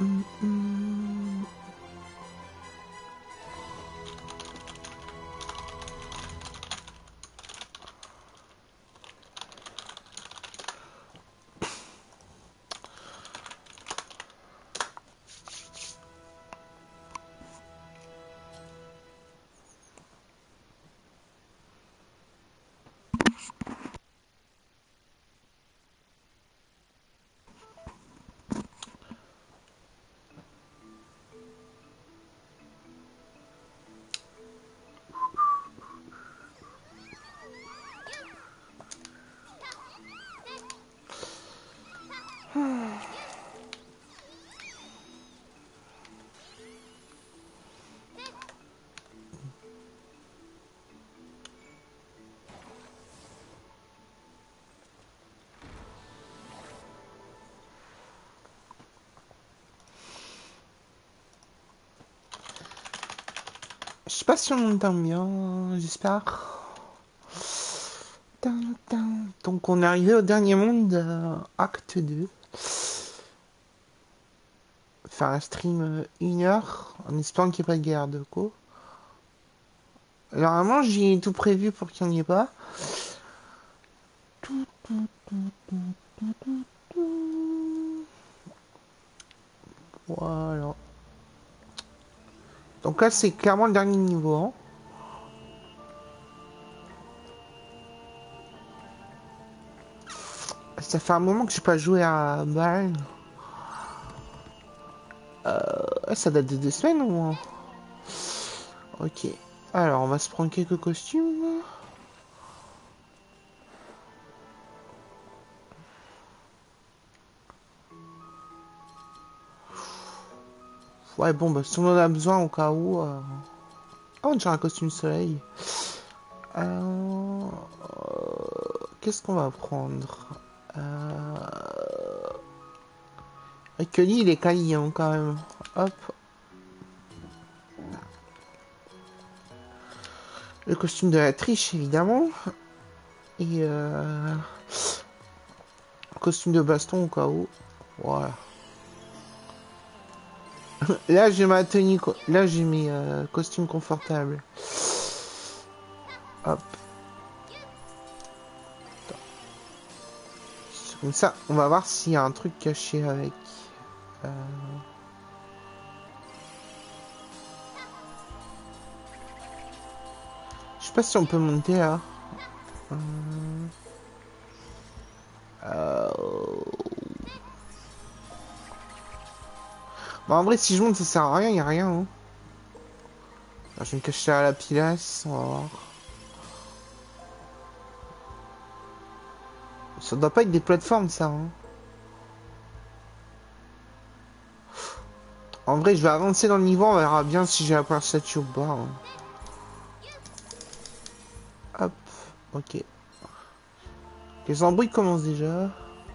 Je sais pas si on entend bien, j'espère. Donc on est arrivé au dernier monde, acte 2. Faire un stream 1 heure, en espérant qu'il n'y ait pas de guerre de co. Normalement j'ai tout prévu pour qu'il n'y en ait pas. Voilà. Donc là c'est clairement le dernier niveau. Hein. Ça fait un moment que j'ai pas joué à Ball. Ça date de 2 semaines au moins. Ok. Alors on va se prendre quelques costumes. Ouais bon bah si on en a besoin au cas où. Oh on dirait un costume soleil. Qu'est-ce qu'on va prendre Kelly, il est quali hein, quand même. Hop. Le costume de la triche, évidemment. Et costume de baston au cas où. Voilà. Là, j'ai ma tenue. Là, j'ai mes costumes confortables. Hop. Comme ça, on va voir s'il y a un truc caché avec. Je sais pas si on peut monter là. Bon, en vrai, si je monte, ça sert à rien, y a rien. Hein. Alors, je vais me cacher à la pilasse, on va voir. Ça doit pas être des plateformes, ça. Hein. En vrai, je vais avancer dans le niveau, on verra bien si j'ai la première statue ou pas. Hein. Hop, ok. Les embrouilles commencent déjà.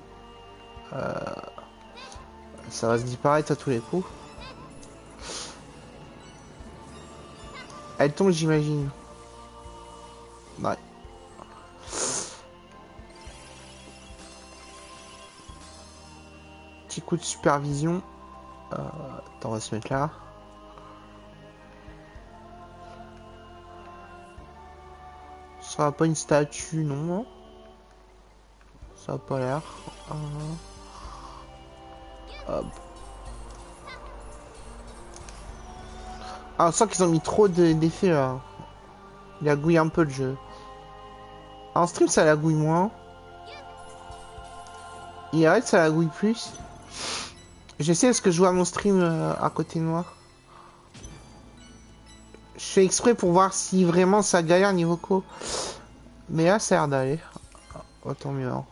Ça va se disparaître à tous les coups. Elle tombe, j'imagine. Ouais. Petit coup de supervision. Attends, on va se mettre là. Ce sera pas une statue, non. Ça a pas l'air. Hop. Ah, on sent qu'ils ont mis trop d'effets là. Il agouille un peu le jeu. En stream, ça l'agouille moins. IRL, ça l'agouille plus. J'essaie parce que je vois mon stream à côté noir. Je fais exprès pour voir si vraiment ça galère niveau co. Mais là, ça a l'air d'aller. Oh, tant mieux. Hein.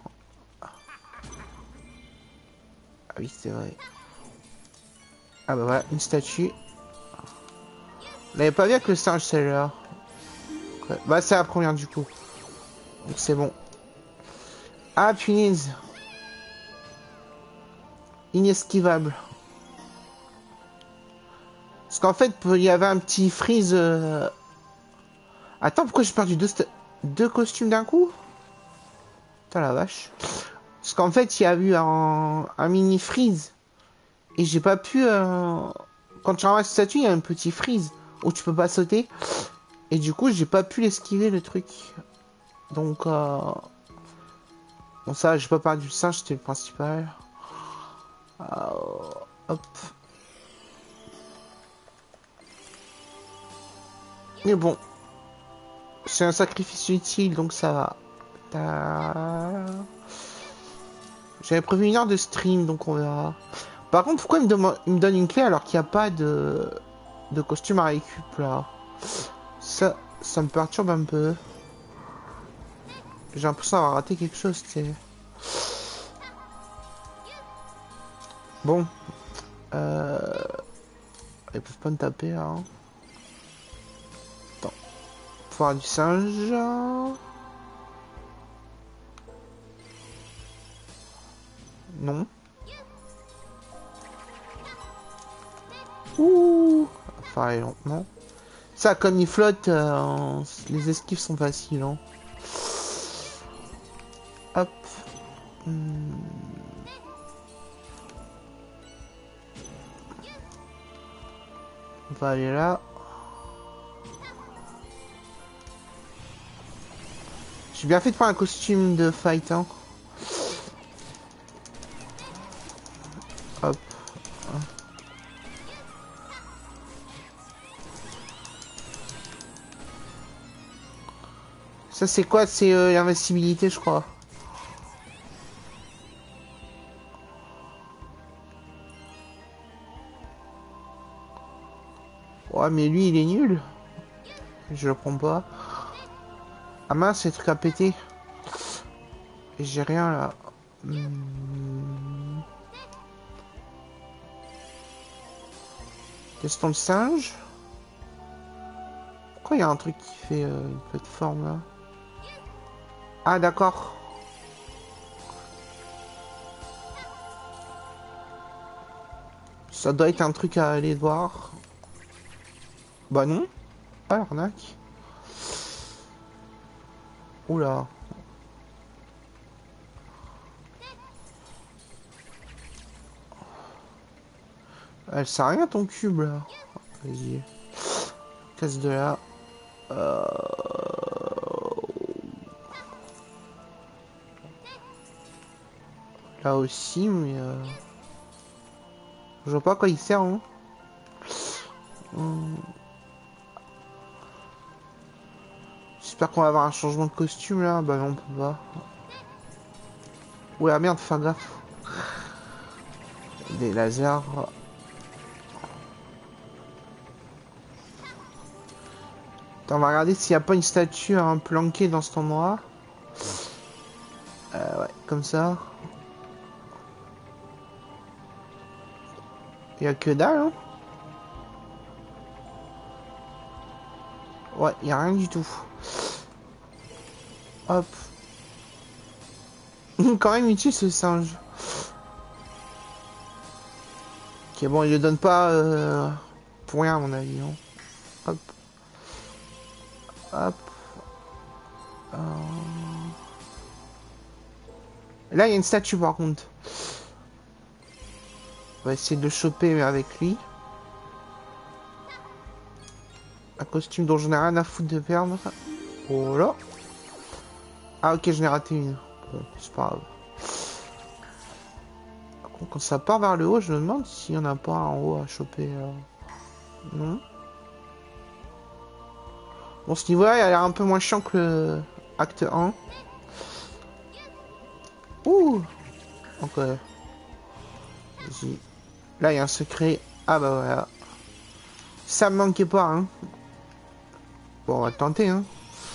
Ah oui, c'est vrai. Ah bah voilà, une statue. On n'avait pas vu avec le singe celle-là. Ouais. Bah c'est la première du coup. Donc c'est bon. Ah punaise. Inesquivable. Parce qu'en fait, il y avait un petit freeze. Attends, pourquoi j'ai perdu deux costumes d'un coup? Putain la vache. Parce qu'en fait, il y a eu un mini freeze. Et j'ai pas pu... Quand tu ramasses une statue, il y a un petit freeze où tu peux pas sauter. Et du coup, j'ai pas pu l'esquiver le truc. Donc, bon, ça, j'ai pas perdu le singe, c'était le principal. Hop. Mais bon, c'est un sacrifice utile, donc ça va. J'avais prévu 1 heure de stream, donc on verra. Par contre, pourquoi il me donne une clé alors qu'il n'y a pas de costume à récup là? Ça me perturbe un peu. J'ai l'impression d'avoir raté quelque chose, tu sais. Bon. Ils peuvent pas me taper, hein. Attends. Pouvoir du singe. Non. Ouh. Enfin, lentement. Ça, comme il flotte, les esquives sont faciles, hein. Hop. On va aller là. J'ai bien fait de prendre un costume de fight, hein. Hop. Ça c'est quoi? C'est l'invincibilité, je crois. Ouais, mais lui il est nul. Je le prends pas. Ah mince, c'est truc à péter. Et j'ai rien là. Question de singe. Pourquoi il y a un truc qui fait une plateforme là? Ah d'accord. Ça doit être un truc à aller voir. Bah non. Ah l'arnaque. Oula. Elle sert à rien ton cube là. Vas-y. Casse de là. Là aussi, mais je vois pas à quoi il sert, hein. J'espère qu'on va avoir un changement de costume là. Bah non, on peut pas. Ouais, merde, faire gaffe. Des lasers. Attends, on va regarder s'il n'y a pas une statue hein, planquée dans cet endroit. Ouais, comme ça. Il n'y a que dalle, hein. Ouais, il n'y a rien du tout. Hop. Quand même utile ce singe. Ok, bon, il le donne pas pour rien à mon avis. Hein. Hop. Hop. Là, il y a une statue par contre. On va essayer de le choper avec lui. Un costume dont je n'ai rien à foutre de perdre. Oh là. Ah ok, je n'ai raté une. Bon, c'est pas grave. Quand ça part vers le haut, je me demande s'il n'y en a pas en haut à choper. Non. Bon, ce niveau-là, il a l'air un peu moins chiant que le acte 1. Ouh. Ok. Vas-y. Là, il y a un secret. Ah bah voilà. Ça me manquait pas, hein. Bon, on va tenter, hein.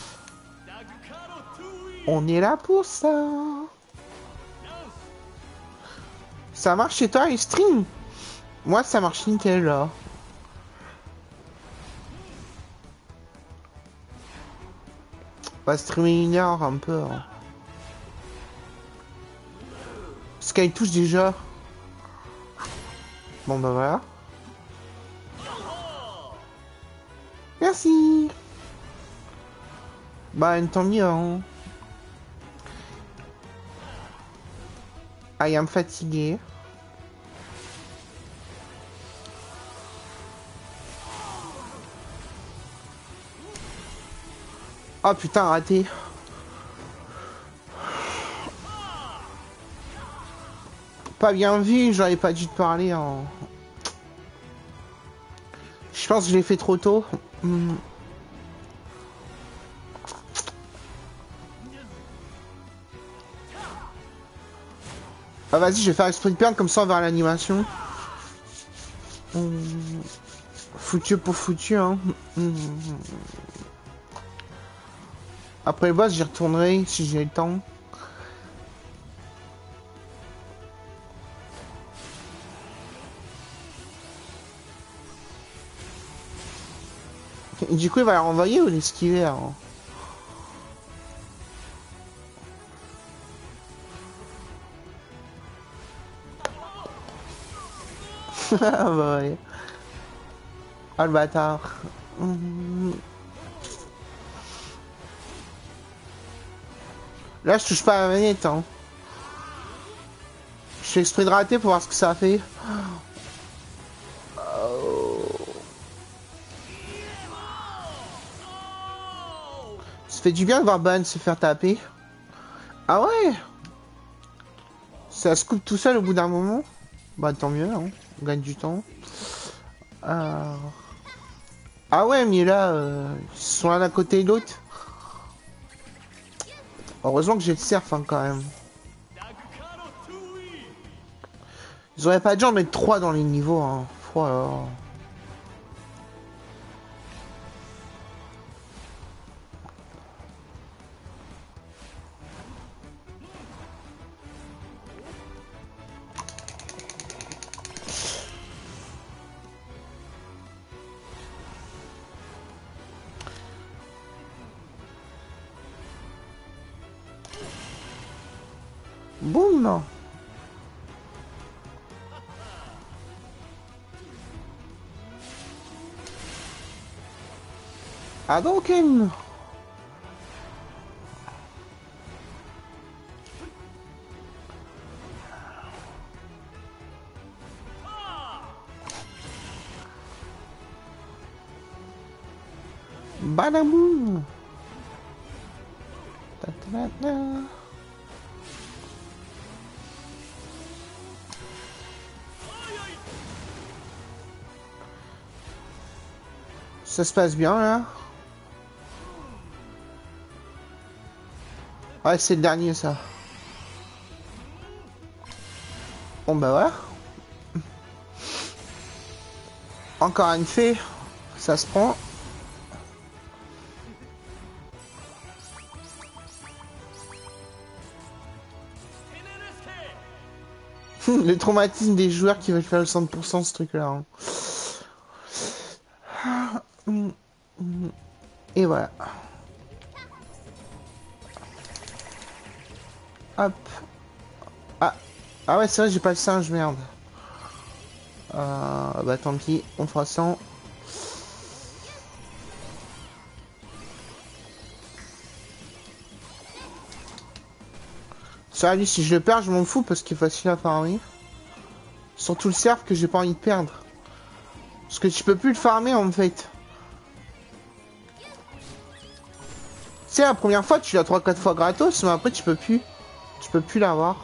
On est là pour ça. Ça marche chez toi, les streams? Moi, ça marche nickel, là. On va streamer 1 heure, un peu. Hein. Sky touche déjà. Bon, bah voilà. Merci. Bah, tant mieux, hein. I am fatigué. Oh putain, raté. Pas bien vu, j'aurais pas dû te parler en... Je pense que je l'ai fait trop tôt. Ah vas-y, je vais faire exprès de perdre comme ça on verra l'animation. Foutu pour foutu, hein. Après le boss, j'y retournerai si j'ai le temps. Et du coup, il va la renvoyer ou l'esquiver hein. Ah bah ouais. Ah le bâtard. Là, je touche pas à la manette, hein. Je fais exprès de rater pour voir ce que ça fait. Ça fait du bien de voir Ban se faire taper. Ah ouais. Ça se coupe tout seul au bout d'un moment. Bah tant mieux, hein. On gagne du temps. Ah ouais, mais là, ils sont l'un à côté de l'autre. Heureusement que j'ai le surf hein, quand même. Ils auraient pas dû en mettre 3 dans les niveaux. Hein. Oh là là. Boum. Hadouken. Badaboum. Ça se passe bien là. Ouais, c'est le dernier ça. Bon bah voilà. Encore une fée. Ça se prend. Le traumatisme des joueurs qui veulent faire le 100% ce truc là. Hein. Et voilà. Hop. Ah. Ah ouais, c'est vrai, j'ai pas le singe, merde. Bah tant pis, on fera 100. Ça, lui, si je le perds, je m'en fous parce qu'il est facile à farmer. Surtout le cerf que j'ai pas envie de perdre. Parce que tu peux plus le farmer en fait. Tu sais, la première fois, tu l'as 3-4 fois gratos, mais après, tu peux plus. Tu peux plus l'avoir.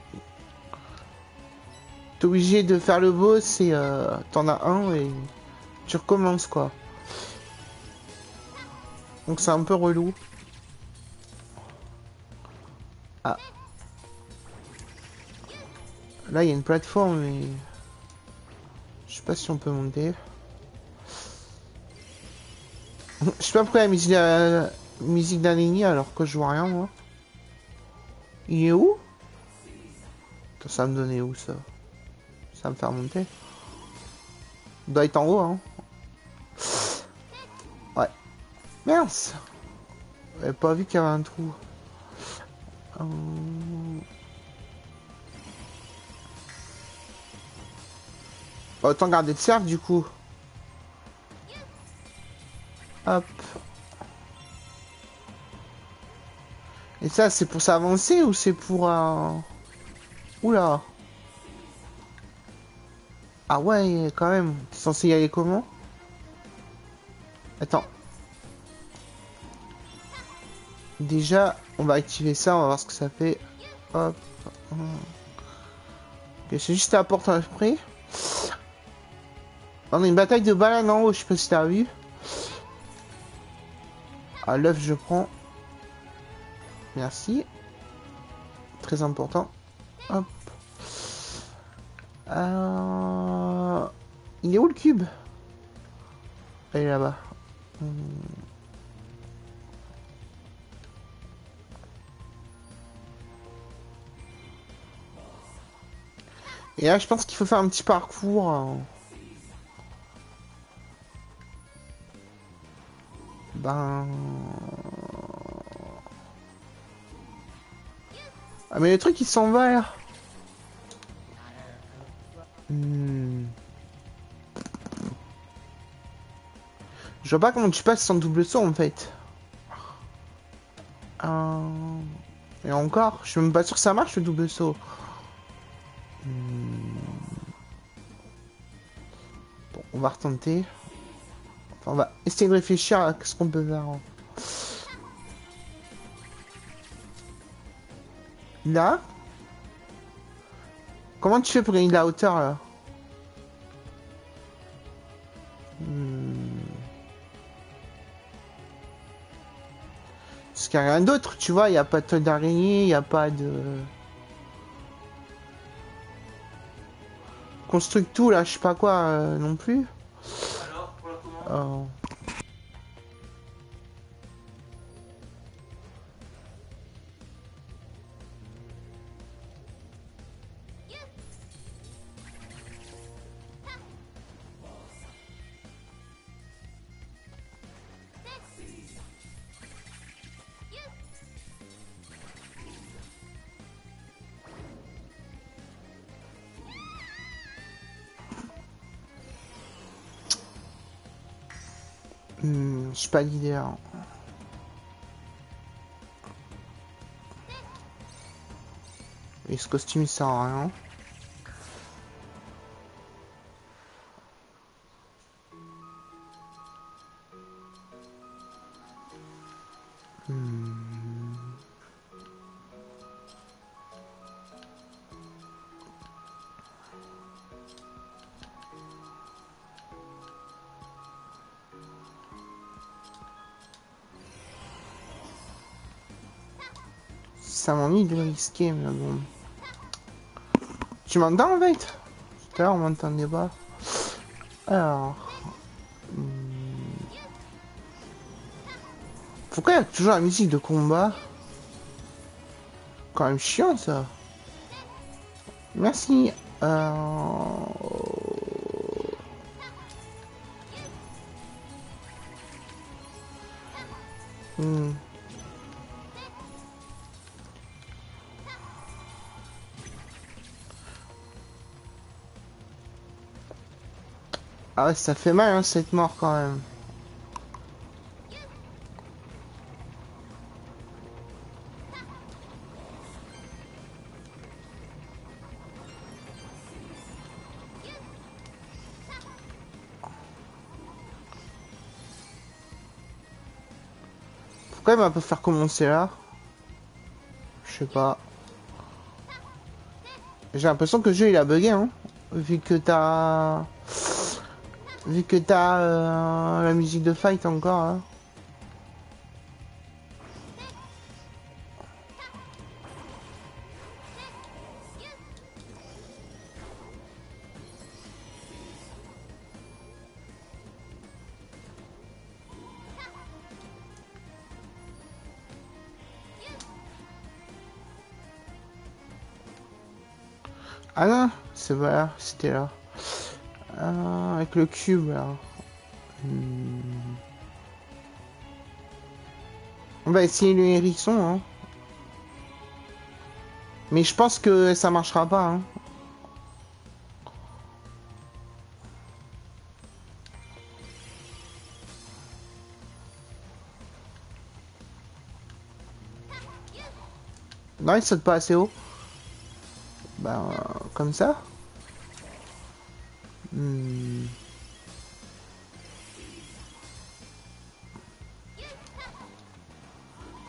T'es obligé de faire le boss et t'en as un et tu recommences quoi. Donc c'est un peu relou. Ah. Là, il y a une plateforme, mais... Je sais pas si on peut monter. Je sais pas pourquoi la musique d'Anini alors que je vois rien, moi. Il est où? Attends, ça va me donner où, ça? Ça va me faire monter. Il doit être en haut, hein. Ouais. Mince! J'avais pas vu qu'il y avait un trou. Autant garder le cerf, du coup. Hop. Et ça, c'est pour s'avancer ou c'est pour un... Oula. Ah ouais, quand même. T'es censé y aller comment? Attends. Déjà, on va activer ça, on va voir ce que ça fait. Hop. Ok, c'est juste à la porte après. On a une bataille de baleines en haut, je sais pas si t'as vu. Ah, l'œuf, je prends. Merci. Très important. Hop. Il est où le cube? Il est là-bas. Et là, je pense qu'il faut faire un petit parcours. Ben... Ah, mais le truc, il s'en va, là. Je vois pas comment tu passes sans double saut, en fait. Et encore, je suis même pas sûr que ça marche, le double saut. Bon, on va retenter. Enfin, on va essayer de réfléchir à ce qu'on peut faire. Là? Comment tu fais pour gagner de la hauteur, là? Parce qu'il n'y a rien d'autre, tu vois, il n'y a pas de toile d'araignée, il n'y a pas de... Construct tout, là, je sais pas quoi, non plus. Alors, pour la commande Je suis pas leader. Et ce costume, il sert à rien. Ça m'ennuie de le risquer, mais bon. Tu m'entends, en fait? Tout à l'heure, on m'entendait pas. Alors... Pourquoi il y a toujours la musique de combat? Quand même chiant, ça. Merci. Ah ouais, ça fait mal, hein, cette mort, quand même. Pourquoi il m'a pas faire commencer là? Je sais pas. J'ai l'impression que le jeu il a bugué, hein. Vu que t'as... Vu que t'as la musique de fight encore, hein. Ah non, c'est pas là, c'était là. Avec le cube là. On va essayer le hérisson, hein. Mais je pense que ça marchera pas, hein. Non, il saute pas assez haut. Ben, comme ça.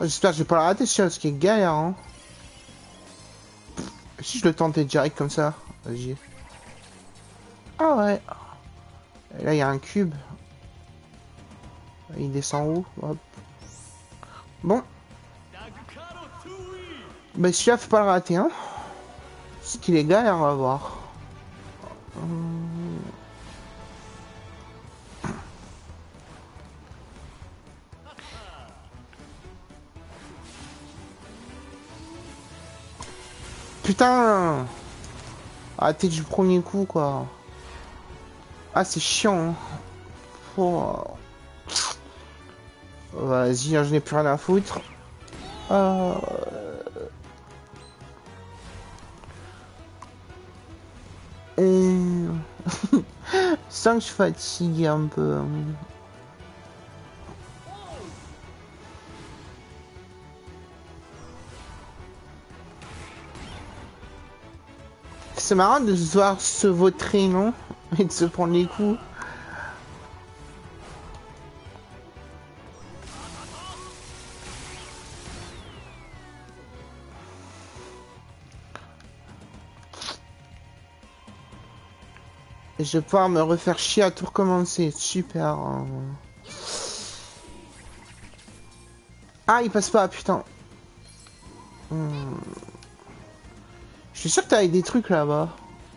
J'espère que je vais pas la rater, ce qui est galère, hein. Si je le tentais direct comme ça, vas-y. Ah ouais. Et là, il y a un cube. Il descend où? Hop. Bon. Bah, celui-là, faut pas le rater, hein. Ce qu'il est galère, on va voir. Putain! Arrêtez du premier coup, quoi. Ah, c'est chiant, hein. Oh. Vas-y, hein, je n'ai plus rien à foutre. Euh... Et... Sans que je fatigue un peu. C'est marrant de se voir se vautrer, non? Et de se prendre les coups. Et je vais pouvoir me refaire chier à tout recommencer. Super. Hein. Ah, il passe pas, putain. Je suis sûr que t'avais des trucs là-bas.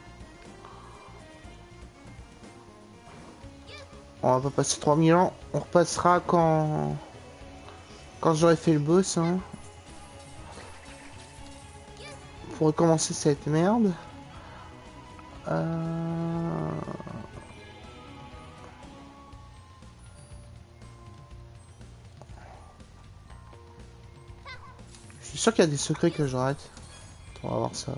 On va pas passer 3000 ans. On repassera quand j'aurai fait le boss. Hein. Pour recommencer cette merde. Je suis sûr qu'il y a des secrets que je rate. On va voir ça.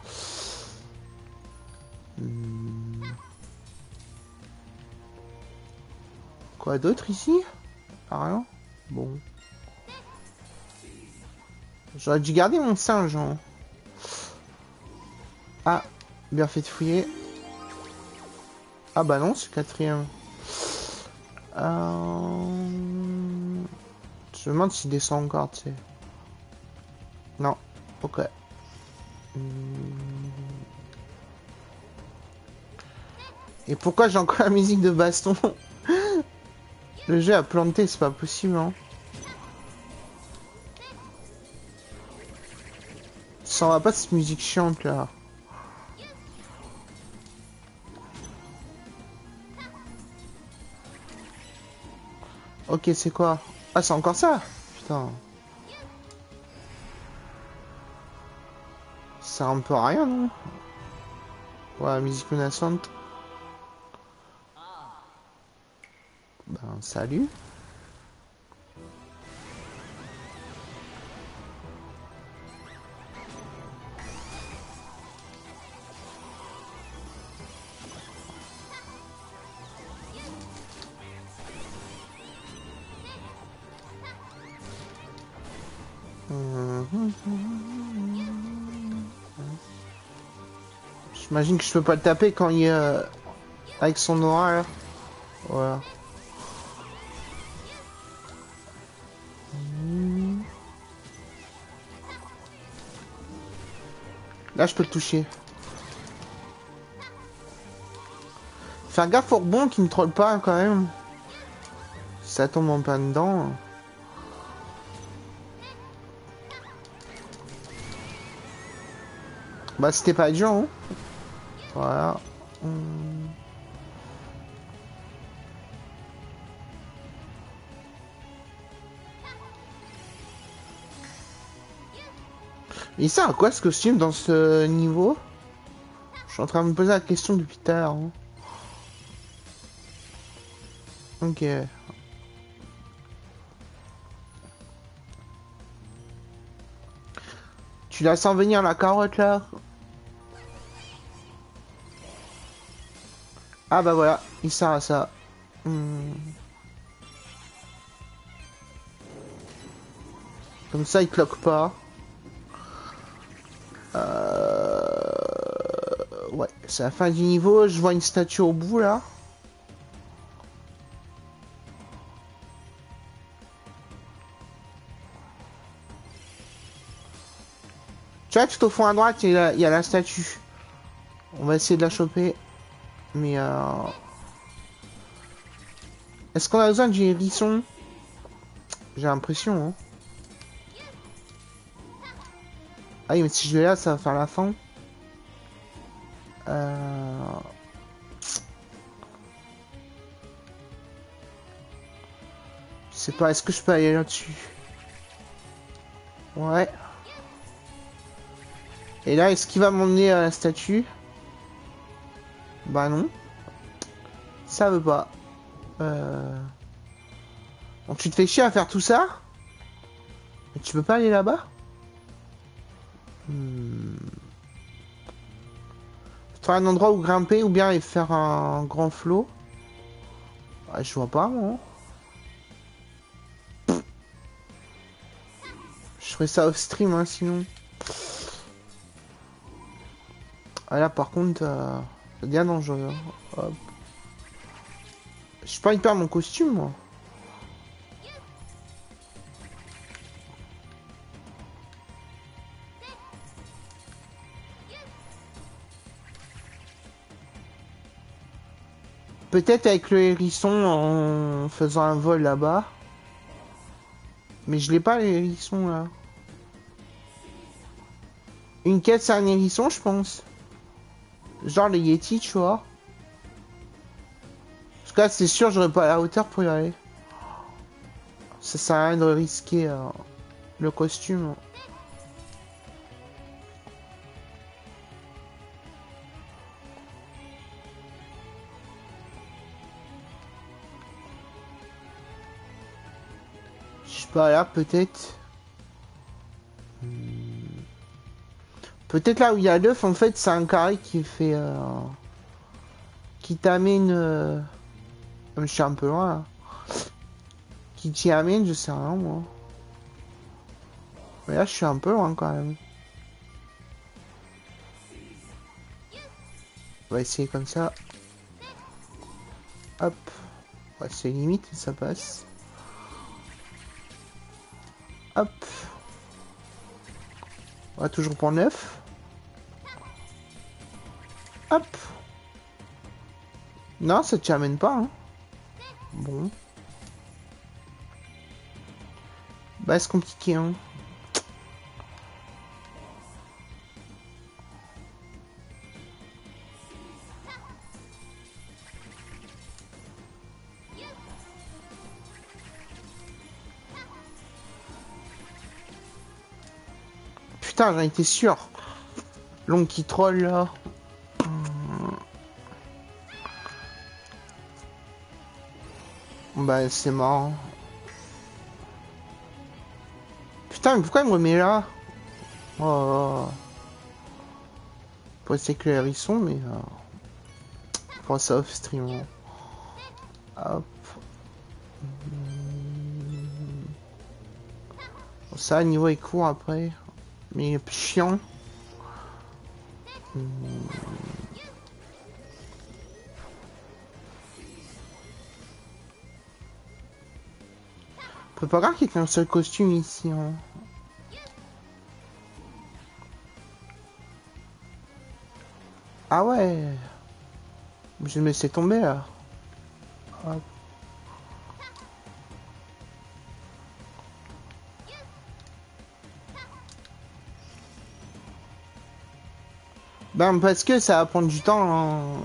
Quoi d'autre ici? Ah, rien? Bon. J'aurais dû garder mon singe. Hein. Ah, bien fait de fouiller. Ah bah non, c'est le quatrième. Je me demande s'il descend encore, tu sais. Non, ok. Et pourquoi j'ai encore la musique de baston? Le jeu a planté, c'est pas possible, hein. Ça va pas cette musique chiante là. Ok, c'est quoi? Ah, c'est encore ça? Putain. Ça sert un peu à rien, non? Ouais, musique menaçante. Ben, salut. J'imagine que je peux pas le taper quand il est avec son aura là. Voilà. Là je peux le toucher. Faire gaffe au rebond qui me troll pas quand même. Si ça tombe en plein dedans. Bah c'était pas dur hein. Voilà. Il sert à quoi ce costume dans ce niveau? Je suis en train de me poser la question depuis tout à l'heure. Hein. Ok. Tu la sens venir la carotte là? Ah bah voilà, il sert à ça. Comme ça il cloque pas. Ouais, c'est la fin du niveau, je vois une statue au bout là. Tu vois, tout au fond à droite, il y a la statue. On va essayer de la choper. Mais est-ce qu'on a besoin du hérisson? J'ai l'impression, hein. Ah oui, mais si je vais là, ça va faire la fin. Je sais pas, est-ce que je peux aller là-dessus? Ouais. Et là, est-ce qu'il va m'emmener à la statue? Bah non. Ça veut pas. Donc tu te fais chier à faire tout ça? Et tu peux pas aller là-bas? Trouver un endroit où grimper ou bien aller faire un grand flot? Ouais, je vois pas, moi. Je ferais ça off stream, hein, sinon. Ah là, par contre, c'est bien dangereux. Hein. Hop. J'ai pas envie de perdre mon costume, moi. Peut-être avec le hérisson en faisant un vol là-bas. Mais je l'ai pas, les hérissons, là. Une quête, c'est un hérisson, je pense. Genre les Yeti, tu vois. Parce que là, c'est sûr, j'aurais pas la hauteur pour y aller. Ça sert à rien de risquer le costume. Je sais pas, là, peut-être. Peut-être là où il y a l'œuf, en fait, c'est un carré qui fait... qui t'amène... Je suis un peu loin, là. Qui t'y amène, je sais rien, moi. Mais là, je suis un peu loin, quand même. On va essayer comme ça. Hop. Ouais, c'est limite, ça passe. Hop. On va toujours pour 9. Hop. Non, ça t'y amène pas, hein. Bon. Bah, c'est compliqué, hein. Putain, j'en étais sûr. L'ongle qui troll, là. Bah, c'est marrant. Putain, mais pourquoi il me remet là? Oh. Pour essayer que les hérissons, mais... pour ça off stream. Hein. Hop. Bon, ça, le niveau est court après. Mais il est chiant. On peut pas croire qu'il y a qu'un seul costume ici. Hein. Ah ouais. Je me laissais tomber là. Hop. Ben parce que ça va prendre du temps. Hein.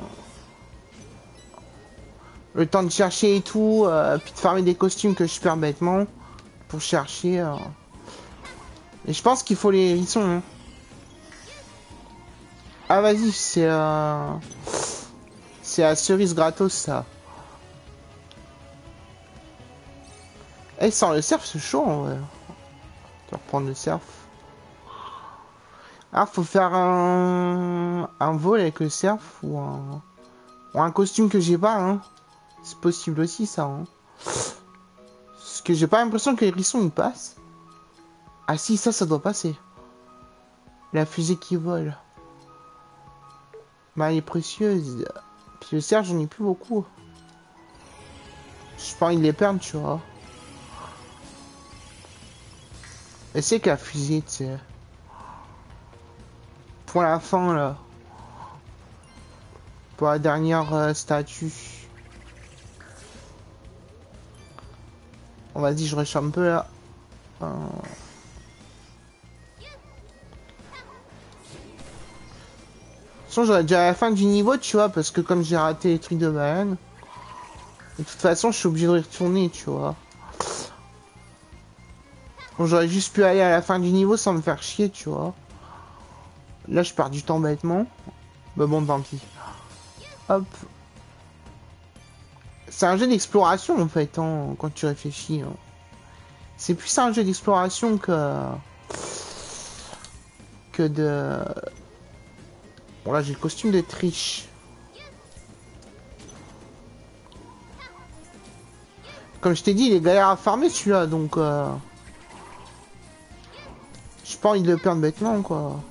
Le temps de chercher et tout. Puis de farmer des costumes que je perds bêtement. Pour chercher. Et je pense qu'il faut les hérissons. Hein. Ah vas-y, c'est la cerise gratos ça. Eh, sans le surf, c'est chaud en vrai. Tu vas reprendre le surf. Ah, faut faire un vol avec le surf ou un costume que j'ai pas. Hein. C'est possible aussi ça. Hein. Parce que j'ai pas l'impression que les hérissons ils passent. Ah si, ça doit passer. La fusée qui vole. Bah, elle est précieuse. Puis le cerf, j'en ai plus beaucoup. Je pas envie de les perdre, tu vois. Et c'est que la fusée, tu sais. pour la fin là. Pour la dernière statue. On va dire je rush un peu là. De toute façon j'aurais déjà à la fin du niveau tu vois parce que comme j'ai raté les trucs de baleine. De toute façon je suis obligé de y retourner tu vois. Bon, j'aurais juste pu aller à la fin du niveau sans me faire chier tu vois. Là je perds du temps bêtement. Bah bon tant pis. Hop. C'est un jeu d'exploration en fait hein, quand tu réfléchis. Hein. C'est plus un jeu d'exploration que de... Bon là j'ai le costume de triche. Comme je t'ai dit il est galère à farmer celui-là donc... J'ai pas envie de le perdre bêtement quoi.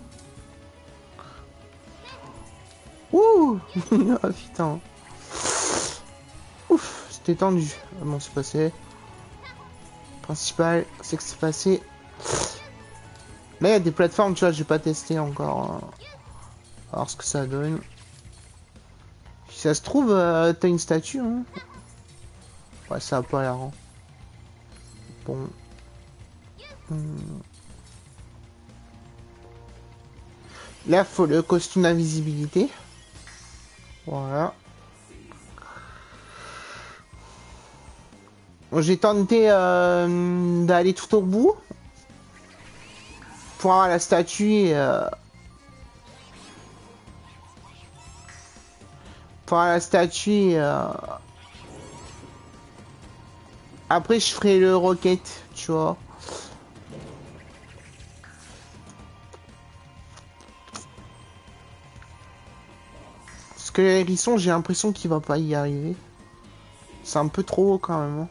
Ouh. Ah putain. Ouf, c'était tendu. Ah bon c'est passé. Principal, c'est que c'est passé. Là il y a des plateformes tu vois j'ai pas testé encore. Hein. Alors ce que ça donne. Si ça se trouve t'as une statue hein. Ouais ça a pas l'air. Hein. Bon. Là faut le costume d'invisibilité. Voilà. Bon, j'ai tenté d'aller tout au bout. Pour avoir la statue et... pour avoir la statue et... Après je ferai le rocket, tu vois. Parce que l'hérisson, j'ai l'impression qu'il va pas y arriver. C'est un peu trop haut quand même. Hein.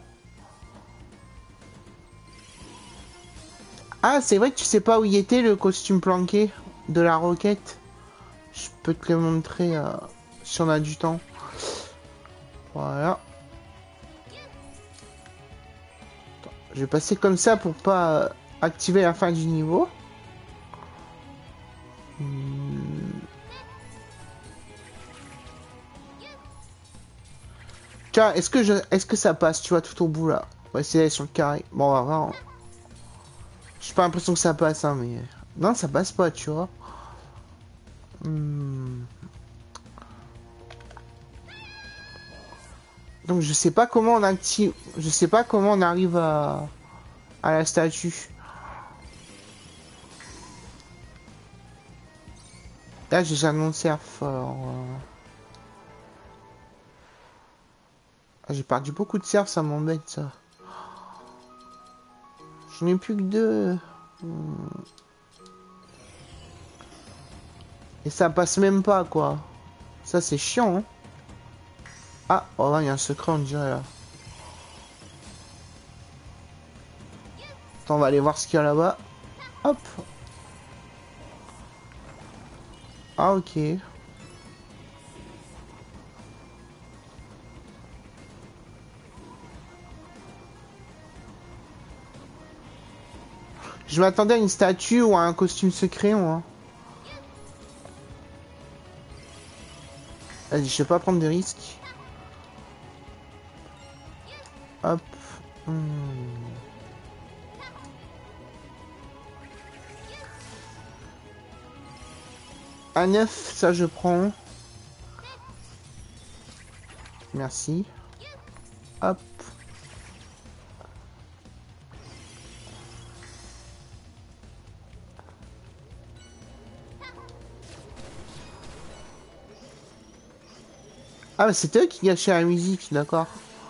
Ah, c'est vrai que tu sais pas où il était le costume planqué de la roquette. Je peux te le montrer si on a du temps. Voilà. Attends, je vais passer comme ça pour pas activer la fin du niveau. Tiens, est-ce que ça passe, tu vois, tout au bout là? On va essayer d'aller sur le carré. Bon, on va voir. Hein. J'ai pas l'impression que ça passe, hein, mais... Non, ça passe pas, tu vois. Donc je sais pas comment on active... Je sais pas comment on arrive à la statue. Là, j'ai déjà mon surf. Ah, j'ai perdu beaucoup de surf, ça m'embête, ça. J'en ai plus que deux. Et ça passe même pas, quoi. Ça, c'est chiant, hein. Ah, oh là, il y a un secret, on dirait, là. Attends, on va aller voir ce qu'il y a là-bas. Hop. Ah, ok. Je m'attendais à une statue ou à un costume secret, moi. Vas-y, je vais pas prendre de risques. Hop. À 9, ça je prends. Merci. Hop. Ah, bah, c'est eux qui gâchaient la musique, d'accord.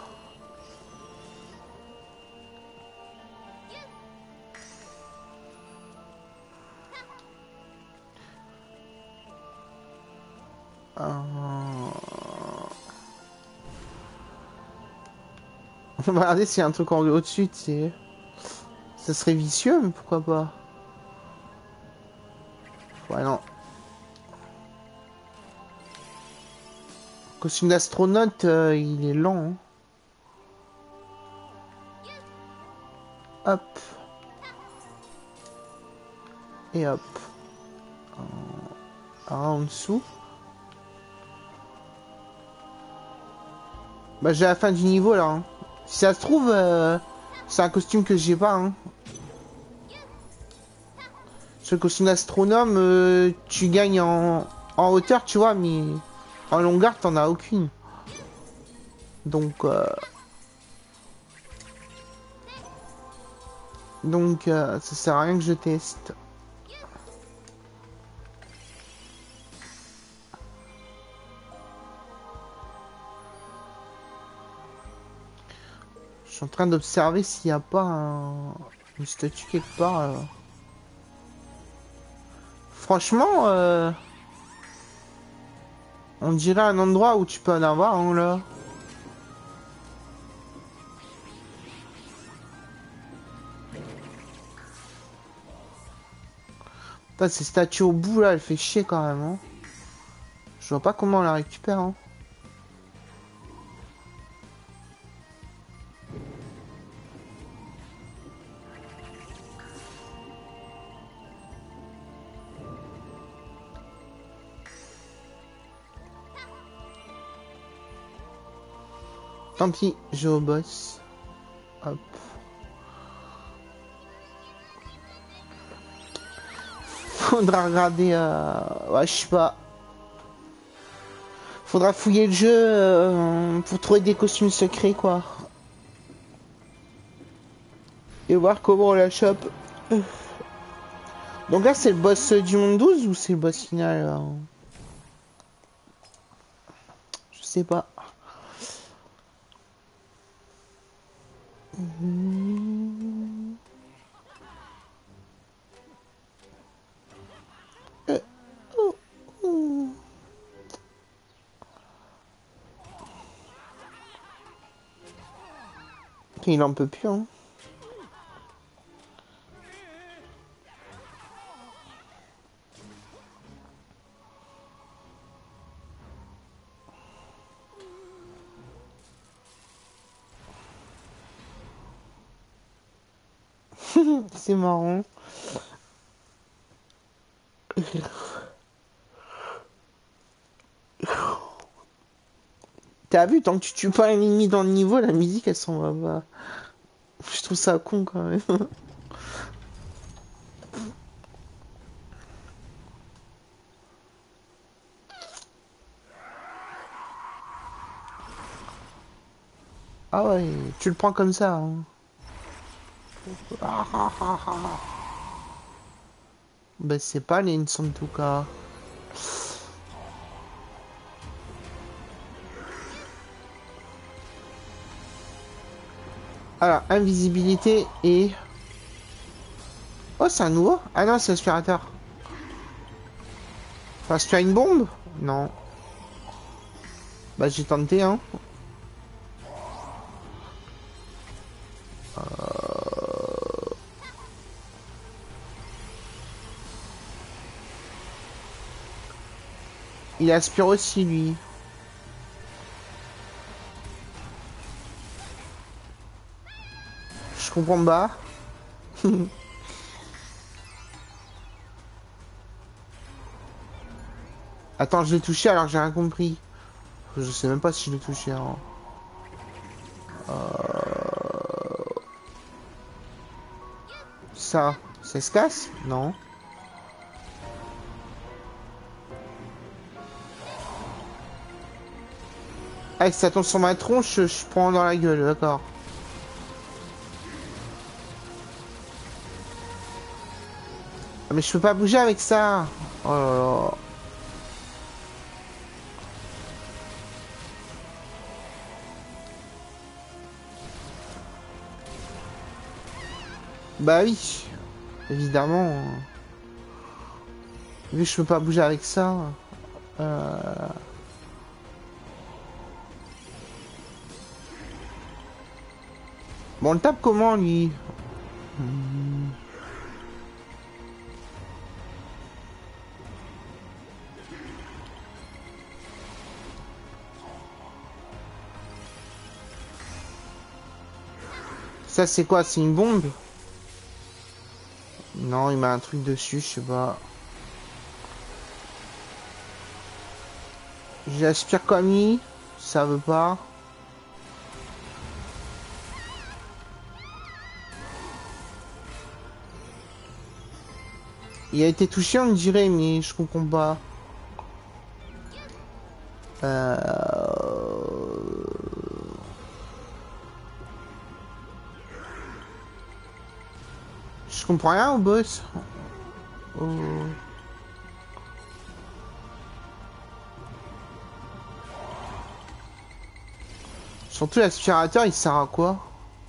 On va regarder s'il y a un truc en au-dessus, c'est... Ça serait vicieux, mais pourquoi pas. Ouais, non. Costume d'astronaute, il est lent. Hein. Hop. Et hop. Ah, en dessous. Bah j'ai la fin du niveau là. Hein. Si ça se trouve, c'est un costume que j'ai pas. Hein. Ce costume d'astronome, tu gagnes en hauteur, tu vois, mais en longueur, t'en as aucune. Donc, ça sert à rien que je teste. Je suis en train d'observer s'il n'y a pas une statue quelque part. Franchement, on dirait un endroit où tu peux en avoir, hein, là. Putain, ces statues au bout, là, elle fait chier quand même, hein. Je vois pas comment on la récupère, hein. Tant pis, je vais au boss. Hop. Faudra regarder... Ouais, je sais pas. Faudra fouiller le jeu pour trouver des costumes secrets, quoi. Et voir comment on la chope. Donc là, c'est le boss du monde 12 ou c'est le boss final Je sais pas. Il en peut plus, hein. C'est marrant. T'as vu, tant que tu tues pas un ennemi dans le niveau, la musique elle s'en va pas. Je trouve ça con quand même. Ah ouais, tu le prends comme ça. Hein. Bah c'est pas les en tout cas. Alors, invisibilité et... Oh, c'est un nouveau? Ah non, c'est aspirateur. Enfin, tu as une bombe? Non. Bah j'ai tenté, hein. Il aspire aussi, lui. Je comprends pas. Attends, je l'ai touché alors que j'ai rien compris. Je sais même pas si je l'ai touché. Hein. Ça se casse? Non. Ah, si ça tombe sur ma tronche, je prends dans la gueule, d'accord. Ah, mais je peux pas bouger avec ça. Oh là là. Bah oui, évidemment. Vu que je peux pas bouger avec ça. Bon, on le tape comment, lui? Ça, c'est quoi? C'est une bombe? Non, il met un truc dessus, je sais pas. J'aspire comme lui. Ça veut pas. Il a été touché, on dirait, mais je comprends pas. Je comprends rien au boss. Oh. Surtout l'aspirateur, il sert à quoi?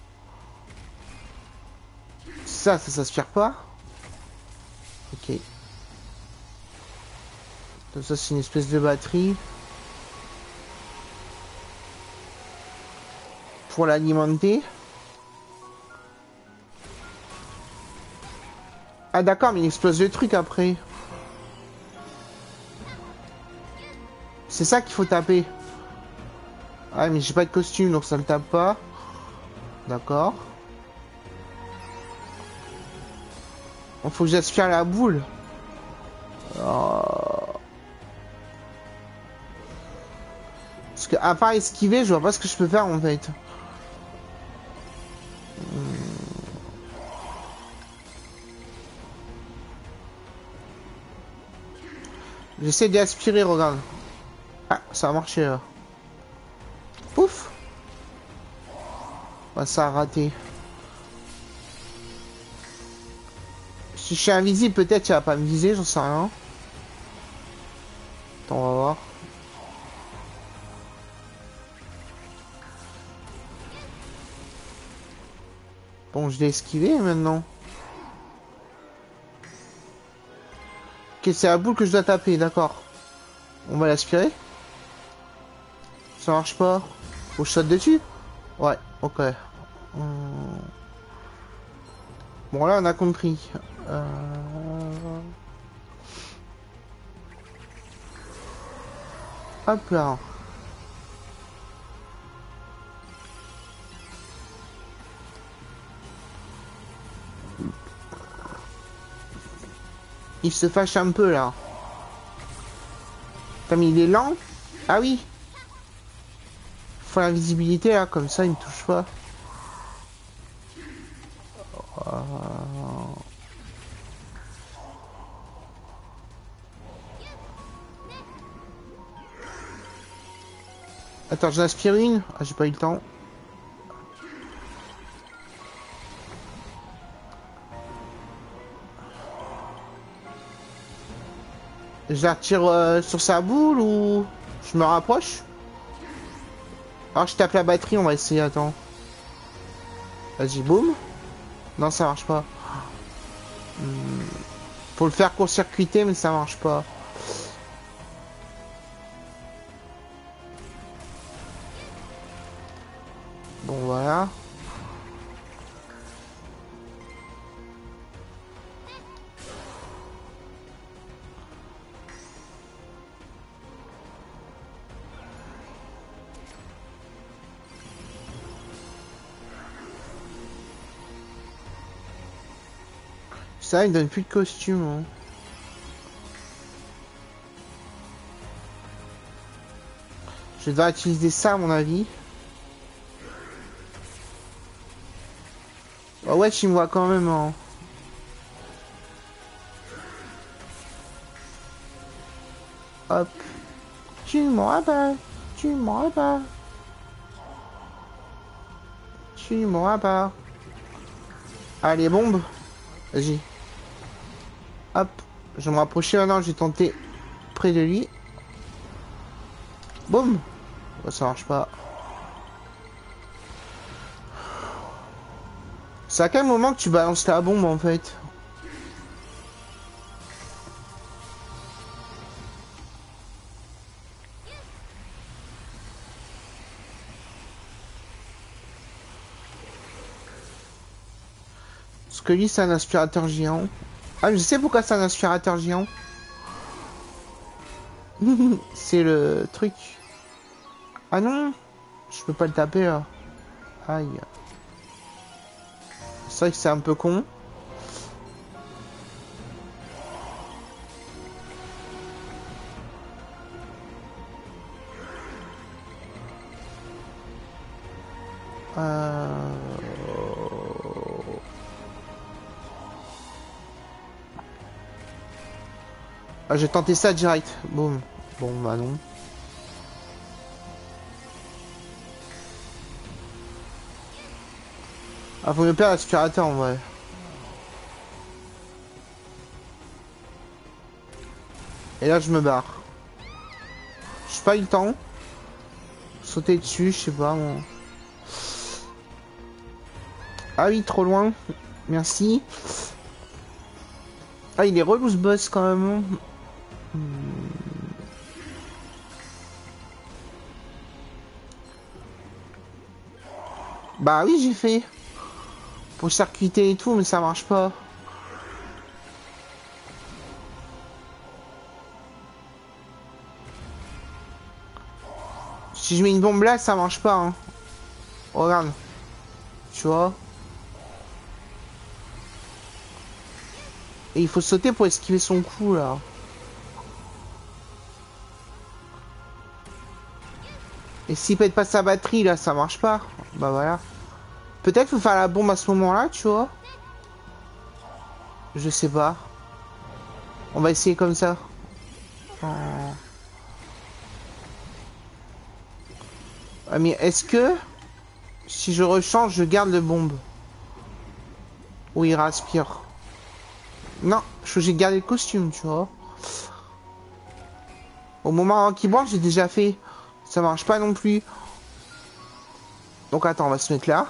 Ça s'aspire pas? Ok. Donc ça, c'est une espèce de batterie. Pour l'alimenter. Ah d'accord, mais il explose le truc après. C'est ça qu'il faut taper. Ah mais j'ai pas de costume, donc ça le tape pas. D'accord. Il faut que j'aspire la boule. Oh. Parce que à part esquiver, je vois pas ce que je peux faire en fait. J'essaie d'aspirer, regarde. Ah, ça a marché là. Pouf. Bah, ça a raté. Si je suis invisible, peut-être il va pas me viser, j'en sais rien. Attends, on va voir. Bon, je l'ai esquivé maintenant. Ok, c'est la boule que je dois taper, d'accord. On va l'aspirer. Ça marche pas. Faut que je saute dessus. Ouais, ok. Bon, là, on a compris. Hop là. Il se fâche un peu, là. Putain, mais il est lent. Ah oui. Faut la visibilité, là. Comme ça, il me touche pas. Attends, j'en aspire une. Ah, j'ai pas eu le temps. Je la retire sur sa boule ou je me rapproche? Alors je tape la batterie, on va essayer, attends. Vas-y, boum. Non, ça marche pas. Faut le faire court-circuiter, mais ça marche pas. Bon, voilà. Ça, il donne plus de costume. Hein. Je vais devoir utiliser ça, à mon avis. Oh ouais, tu me vois quand même. Hein. Hop. Tu m'auras pas. Tu m'auras pas. Tu m'auras pas. Allez, bombe. Vas-y. Hop. Je vais me rapprocher maintenant, j'ai tenté près de lui. Boum. Oh, ça marche pas. C'est à quel moment que tu balances ta bombe en fait? Parce que lui c'est un aspirateur géant. Ah, je sais pourquoi c'est un aspirateur géant. C'est le truc. Ah non, je peux pas le taper là. Aïe. C'est vrai que c'est un peu con. Ah, j'ai tenté ça direct. Boum. Bon, bah non. Ah, faut mieux perdre l'aspirateur en vrai. Et là, je me barre. J'ai pas eu le temps. Sauter dessus, je sais pas, moi. Ah oui, trop loin. Merci. Ah, il est relou ce boss quand même. Bah oui, j'ai fait. Pour circuiter et tout, mais ça marche pas. Si je mets une bombe là, ça marche pas. Hein. Regarde. Tu vois. Et il faut sauter pour esquiver son coup là. Et s'il pète pas sa batterie là, ça marche pas. Bah voilà. Peut-être faut faire la bombe à ce moment-là, tu vois. Je sais pas. On va essayer comme ça. Oh. Ah, mais est-ce que si je rechange, je garde le bombe? Ou il respire? Non, j'ai gardé le costume, tu vois. Au moment qu'il branche, j'ai déjà fait. Ça marche pas non plus. Donc attends, on va se mettre là.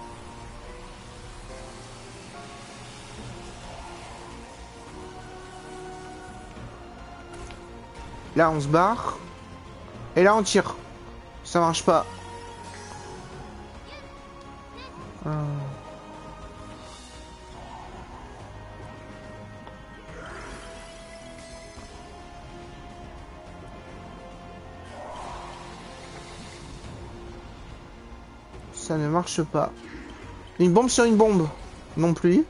Là, on se barre. Et là, on tire. Ça marche pas. Ça ne marche pas. Une bombe sur une bombe. Non plus.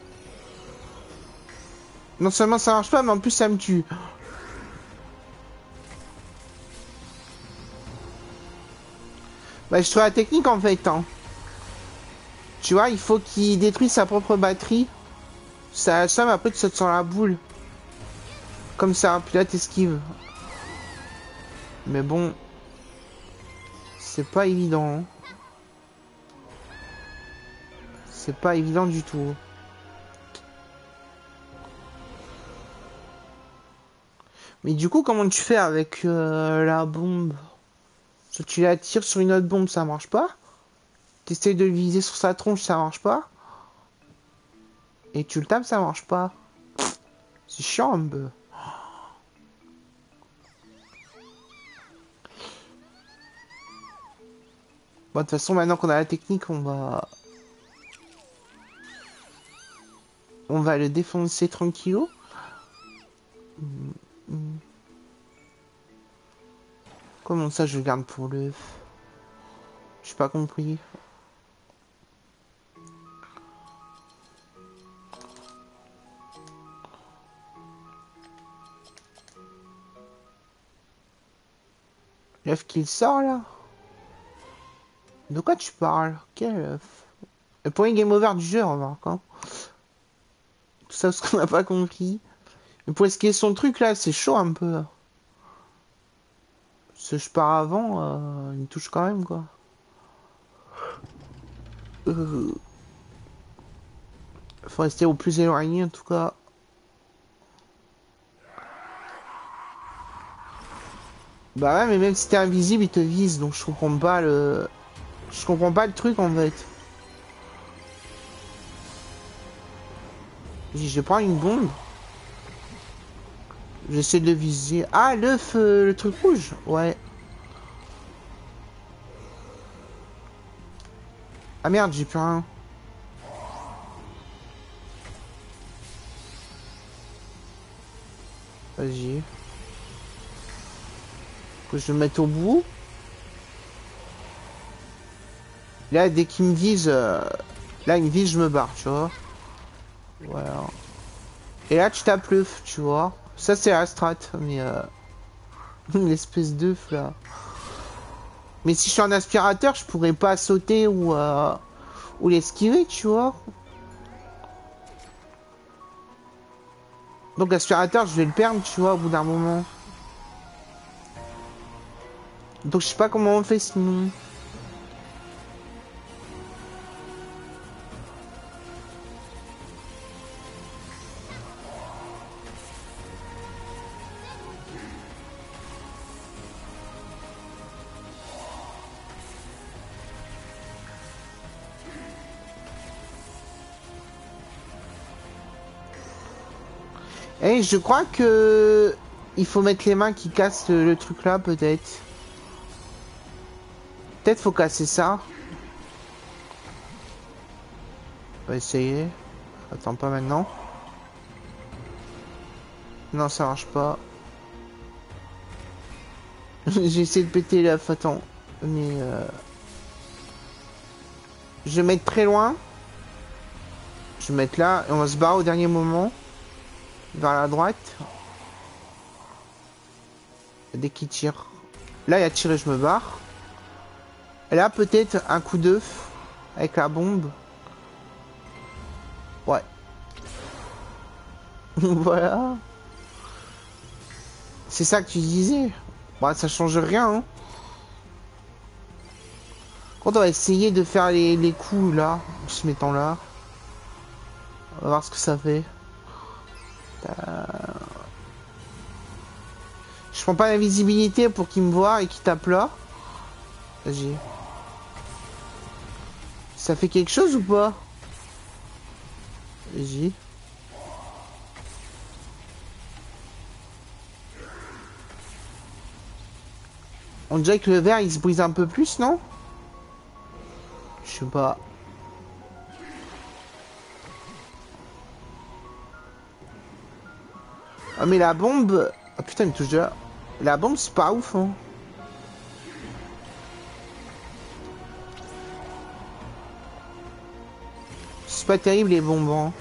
Non seulement ça marche pas, mais en plus ça me tue. Bah, je trouve la technique en fait. Hein. Tu vois, il faut qu'il détruise sa propre batterie. Ça assomme, après tu sautes sur la boule. Comme ça, puis là t'esquives. Mais bon. C'est pas évident. Hein. C'est pas évident du tout. Mais du coup, comment tu fais avec la bombe? Si tu la tires sur une autre bombe, ça marche pas. T'essayes de le viser sur sa tronche, ça marche pas. Et tu le tapes, ça marche pas. C'est chiant un peu. Bon, de toute façon, maintenant qu'on a la technique, on va le défoncer tranquillou. Comment ça, je le garde pour l'œuf? J'ai pas compris. L'œuf qu'il sort là? De quoi tu parles? Quel œuf? Le point game over du jeu, remarque. Hein. Tout ça, ce qu'on n'a pas compris. Mais pour esquiver son truc là, c'est chaud un peu. Ce je pars avant, il me touche quand même quoi. Faut rester au plus éloigné en tout cas. Bah ouais, mais même si t'es invisible, il te vise, donc je comprends pas le... Je comprends pas le truc en fait. Je prends une bombe. J'essaie de le viser. Ah, l'œuf, le truc rouge. Ouais. Ah merde, j'ai plus rien. Vas-y. Faut que je le mette au bout. Là, dès qu'il me vise... Là, il me vise, je me barre, tu vois. Voilà. Et là, tu tapes l'œuf, tu vois. Ça, c'est la strat, mais... L'espèce d'œuf, là. Mais si je suis un aspirateur, je pourrais pas sauter ou l'esquiver, tu vois. Donc l'aspirateur, je vais le perdre, tu vois, au bout d'un moment. Donc je sais pas comment on fait sinon. Eh, je crois que il faut mettre les mains qui cassent le truc là, peut-être. Peut-être faut casser ça. On va essayer. Attends, pas maintenant. Non, ça marche pas. J'ai essayé de péter l'œuf, attends. Mais je vais mettre très loin. Je vais mettre là et on va se barrer au dernier moment. Vers la droite. Dès qu'il tire. Là, il a tiré, je me barre. Et là, peut-être un coup d'œuf avec la bombe. Ouais. Voilà. C'est ça que tu disais. Bah, ça change rien, hein. Quand on va essayer de faire les coups là, en se mettant là. On va voir ce que ça fait. Je prends pas l'invisibilité pour qu'il me voit et qu'il tape là. Vas-y. Ça fait quelque chose ou pas? Vas-y. On dirait que le verre il se brise un peu plus, non? Je sais pas. Ah mais la bombe... Ah putain, il me touche déjà. La bombe c'est pas ouf, hein. C'est pas terrible les bombes, hein.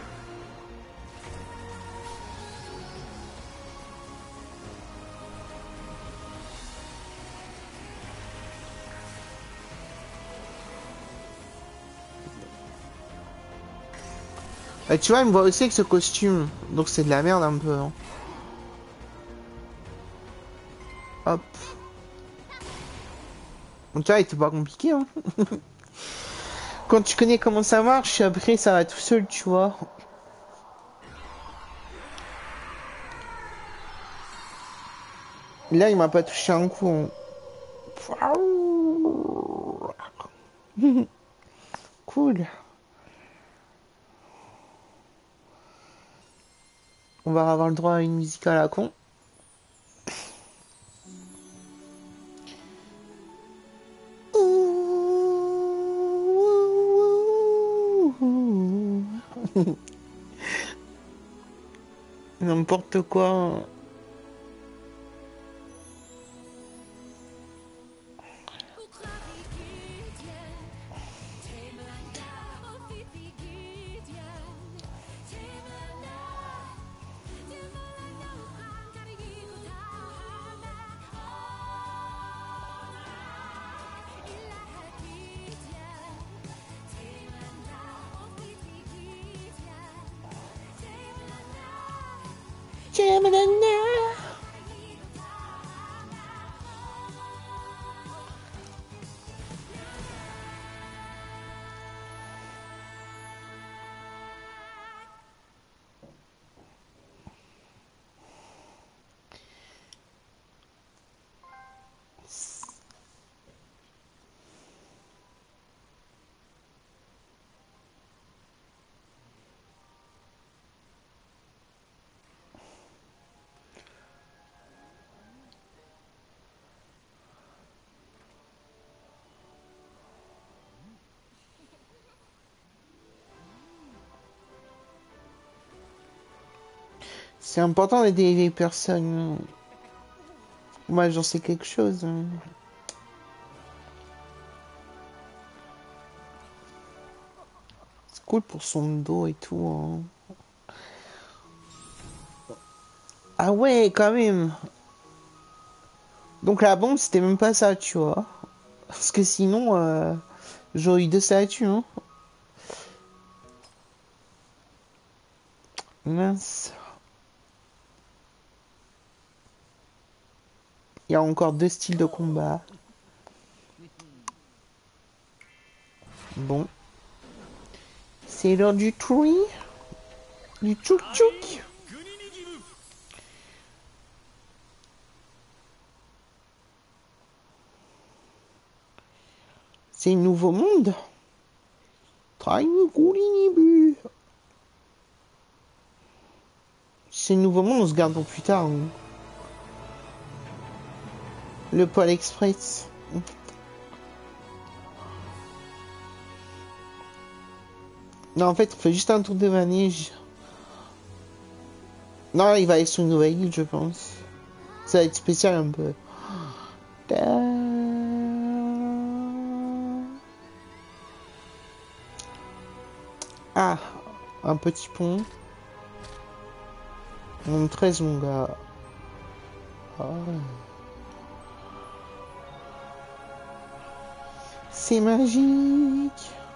Tu vois, il me voit aussi avec ce costume. Donc c'est de la merde un peu, hein. Hop. Donc tu vois, il était pas compliqué, hein. Quand tu connais comment ça marche, après ça va tout seul, tu vois. Là, il m'a pas touché un coup, hein. Cool. On va avoir le droit à une musique à la con. N'importe quoi. C'est important d'aider les personnes. Moi, j'en sais quelque chose. C'est cool pour son dos et tout, hein. Ah ouais, quand même. Donc la bombe, c'était même pas ça, tu vois. Parce que sinon, j'aurais eu 2 statues, hein. Mince. Il y a encore 2 styles de combat. Bon. C'est l'heure du tree. Du tchouk tchouk. C'est un nouveau monde. C'est un nouveau monde, on se garde pour plus tard. Hein. Le Pôle Express. Non, en fait, on fait juste un tour de manège. Non, il va aller sur une nouvelle île, je pense. Ça va être spécial un peu. Ah, un petit pont. On 13, mon gars. Ah. C'est magique.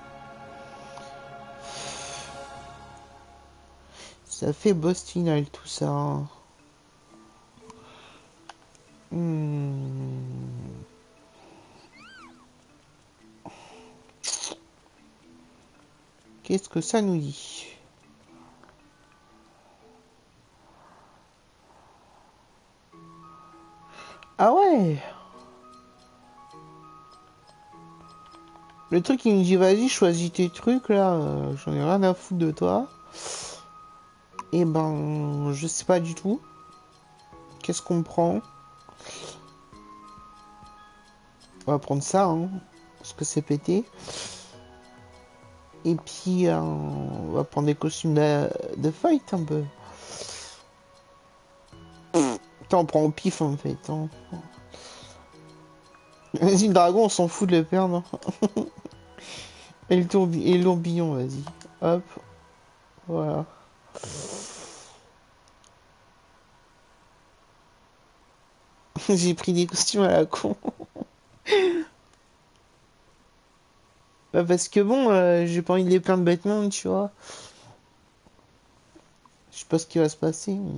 Ça fait boss final tout ça. Qu'est-ce que ça nous dit? Ah ouais. Le truc il me dit vas-y choisis tes trucs là, j'en ai rien à foutre de toi. Et ben je sais pas du tout. Qu'est-ce qu'on prend? On va prendre ça hein, parce que c'est pété. Et puis on va prendre des costumes de fight un peu. Putain on prend au pif en fait. Hein. Vas-y le dragon on s'en fout de le perdre. Et le tourbillon vas-y. Hop. Voilà. J'ai pris des costumes à la con. Bah parce que bon, j'ai pas envie de les plaindre bêtement, tu vois. Je sais pas ce qui va se passer. Mais...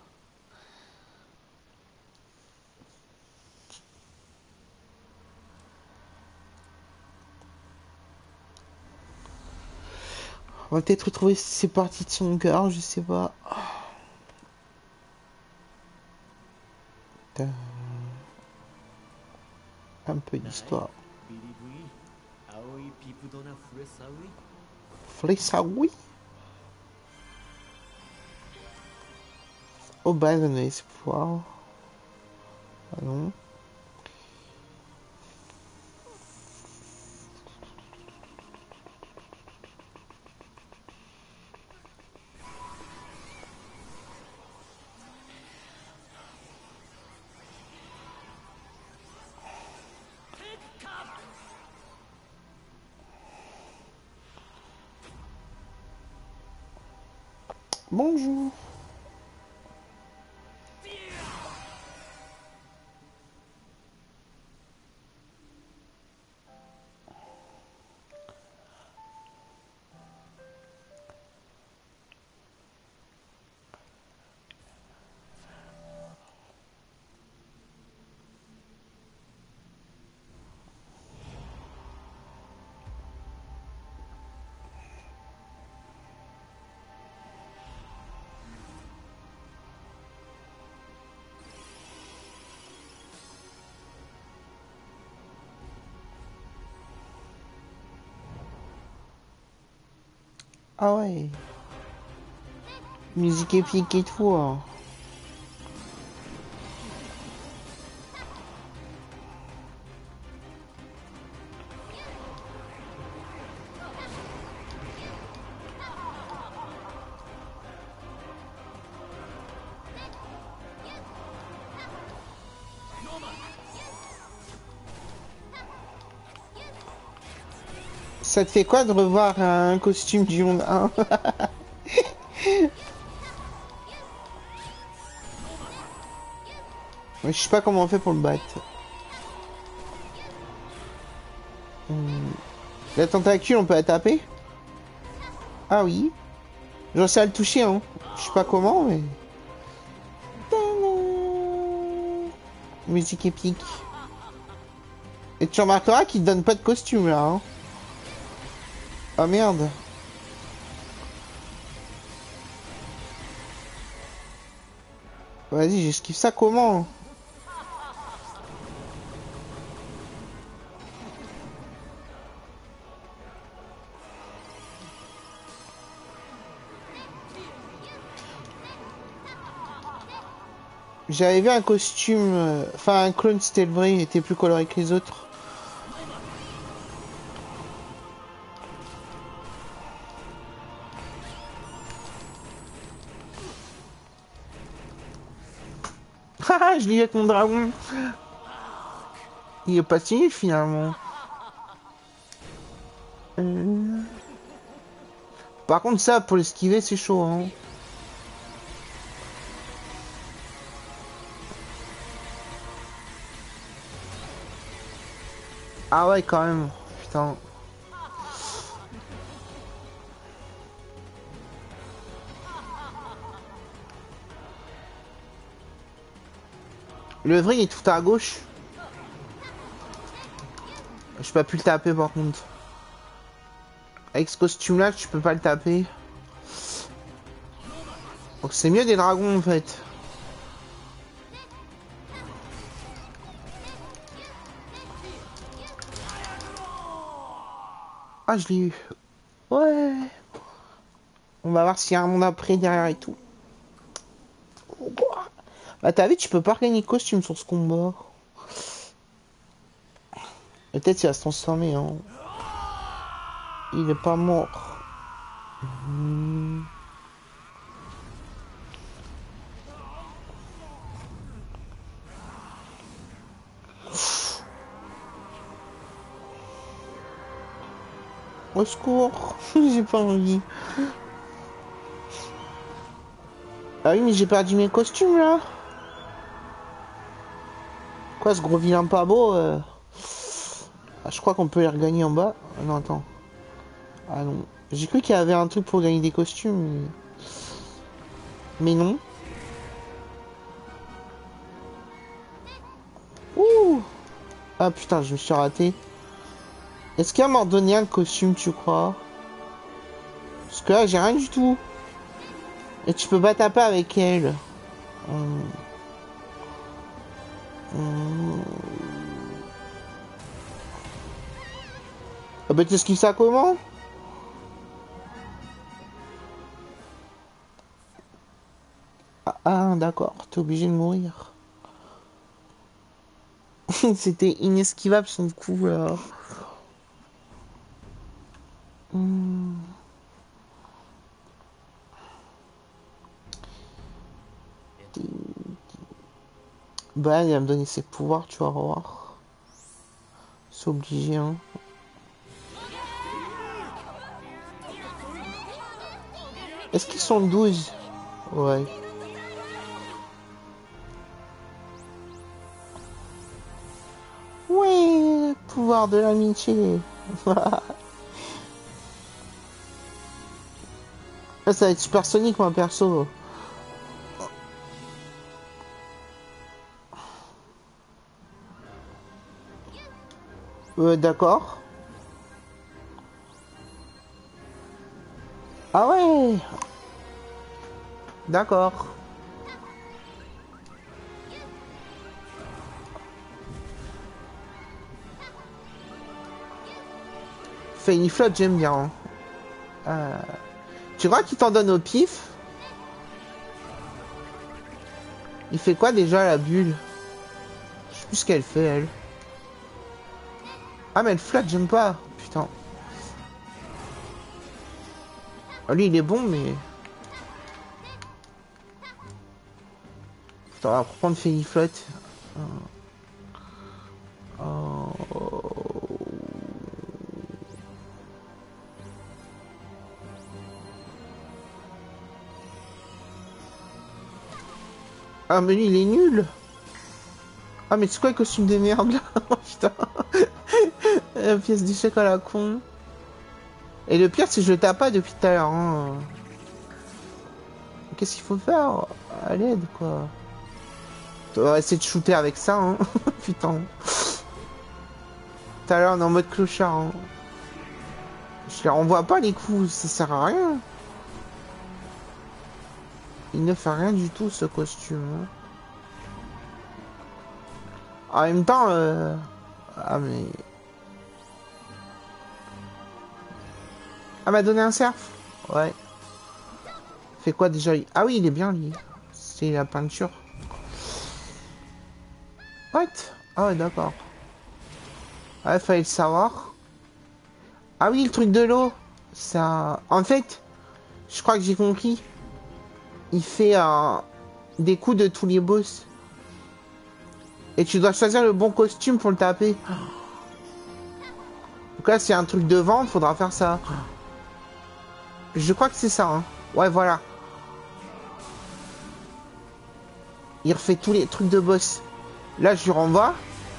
On va peut-être retrouver ces parties de son cœur, je sais pas. Un peu d'histoire. Flessaoui. Au bas d'un espoir. Allons. Bonjour. Ah ouais. Musique épique et tout. Hein. Ça te fait quoi de revoir un costume du monde 1? Je sais pas comment on fait pour le battre. La tentacule, on peut la taper? Ah oui. J'en sais à le toucher, hein. Je sais pas comment, mais... Musique épique. Et tu remarqueras qu'il te donne pas de costume, là, hein. Ah merde. Vas-y, j'esquive ça comment? J'avais vu un costume, enfin un clone, c'était le vrai, il était plus coloré que les autres. Haha, je l'ai avec mon dragon. Il est pas si nul finalement. Par contre ça, pour l'esquiver, c'est chaud, hein. Ah ouais, quand même. Putain. Le vrai, il est tout à gauche. Je peux plus le taper par contre. Avec ce costume-là, tu peux pas le taper. Donc c'est mieux des dragons en fait. Ah, je l'ai eu. Ouais. On va voir s'il y a un monde après derrière et tout. Bah t'as vu, tu peux pas regagner de costume sur ce combat. Peut-être il va se transformer, hein. Il est pas mort. Au secours. J'ai pas envie. Ah oui, mais j'ai perdu mes costumes là. Quoi, ce gros vilain pas beau Ah, je crois qu'on peut les regagner en bas. Ah, non, attends. Ah non. J'ai cru qu'il y avait un truc pour gagner des costumes. Mais non. Ouh. Ah putain, je me suis raté. Est-ce qu'elle m'a donné un costume, tu crois? Parce que là, j'ai rien du tout. Et tu peux pas taper avec elle. Ah bah t'esquives ça comment? Ah d'accord, t'es obligé de mourir. C'était inesquivable son coup là. Bah il va me donner ses pouvoirs, tu vas voir. C'est obligé, hein. Est-ce qu'ils sont 12? Ouais. Ouais, pouvoir de l'amitié. Ah, ça va être supersonique, moi, perso. D'accord. Ah ouais. D'accord. Fait une flotte, j'aime bien. Tu crois qu'il t'en donne au pif? Il fait quoi déjà la bulle? Je sais plus ce qu'elle fait elle. Ah mais elle flotte, j'aime pas. Putain. Ah, lui il est bon mais... Putain, on va reprendre Féniflotte. Ah mais lui il est nul. Ah mais c'est quoi le costume de merde là? Oh, putain. Pièce d'échec à la con. Et le pire, c'est que je le tape pas depuis tout à l'heure. Hein. Qu'est-ce qu'il faut faire? À l'aide, quoi. On va essayer de shooter avec ça, hein. Putain. Tout à l'heure, on est en mode clochard. Hein. Je les renvoie pas, les coups. Ça sert à rien. Il ne fait rien du tout, ce costume. Hein. En même temps, ah, mais... Ah, m'a donné un cerf. Ouais. Fait quoi déjà? Ah oui, il est bien, lui. C'est la peinture. What? Ah ouais, d'accord. Ouais, fallait le savoir. Ah oui, le truc de l'eau. Ça... En fait, je crois que j'ai compris. Il fait des coups de tous les boss. Et tu dois choisir le bon costume pour le taper. Donc là, c'est un truc de vente, faudra faire ça. Je crois que c'est ça, hein. Ouais, voilà. Il refait tous les trucs de boss. Là, je lui renvoie.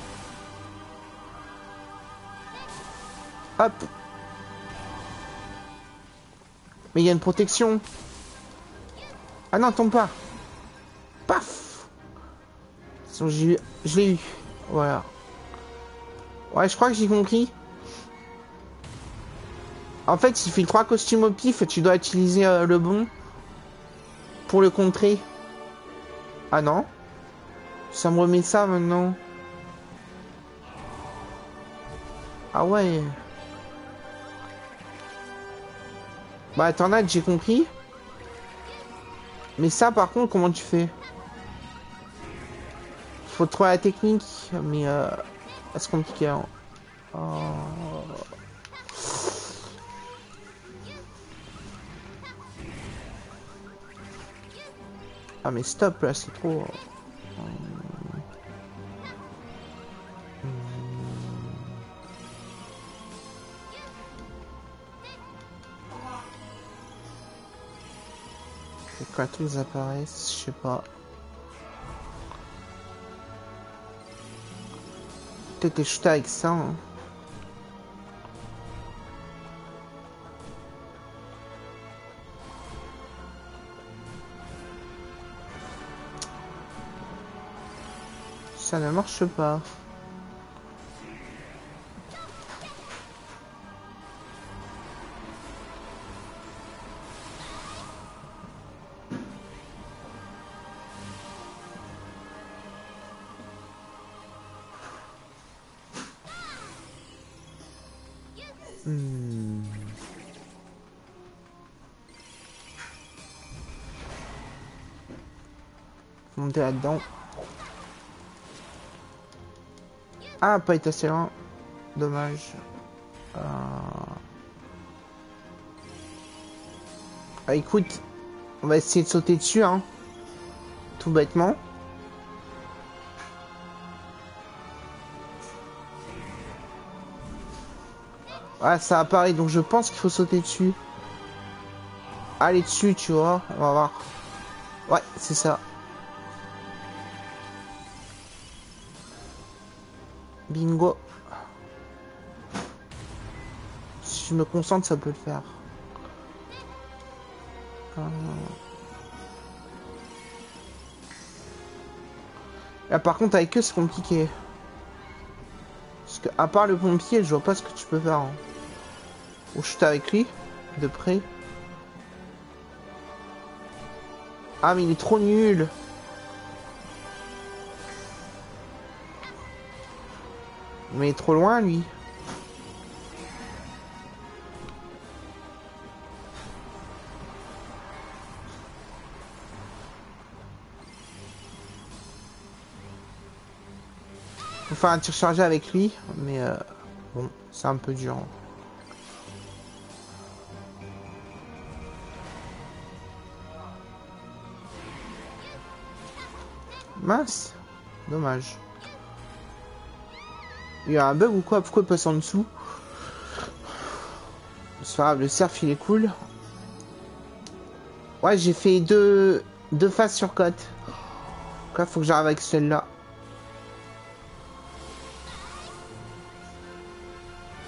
Hop. Mais il y a une protection. Ah non, tombe pas. Paf. Je l'ai eu. Voilà. Ouais, je crois que j'ai compris. En fait, il fait 3 costumes au pif et tu dois utiliser le bon pour le contrer. Ah non? Ça me remet ça maintenant. Ah ouais. Bah, Tornade, j'ai compris. Mais ça, par contre, comment tu fais? Faut trouver la technique, mais c'est compliqué. Hein. Oh. Ah mais stop là, c'est trop... Et quand tous ils apparaissent, je sais pas. Peut-être les shooter avec ça. Hein. Ça ne marche pas. Monter là-dedans. Ah, pas été assez loin. Dommage. Ah, écoute, on va essayer de sauter dessus, hein. Tout bêtement. Ah, ça apparaît, donc je pense qu'il faut sauter dessus. Aller dessus, tu vois. On va voir. Ouais, c'est ça. Bingo. Si je me concentre, ça peut le faire. Là, par contre, avec eux, c'est compliqué. Parce que, à part le pompier, je vois pas ce que tu peux faire. Hein. Ou je suis avec lui, de près. Ah, mais il est trop nul. Mais il est trop loin, lui. Faut faire un tir chargé avec lui, mais bon, c'est un peu dur. Mince, dommage. Il y a un bug ou quoi? Pourquoi il passe en dessous? C'est pas grave, le surf il est cool. Ouais, j'ai fait deux phases sur côte. Donc là, faut que j'arrive avec celle-là.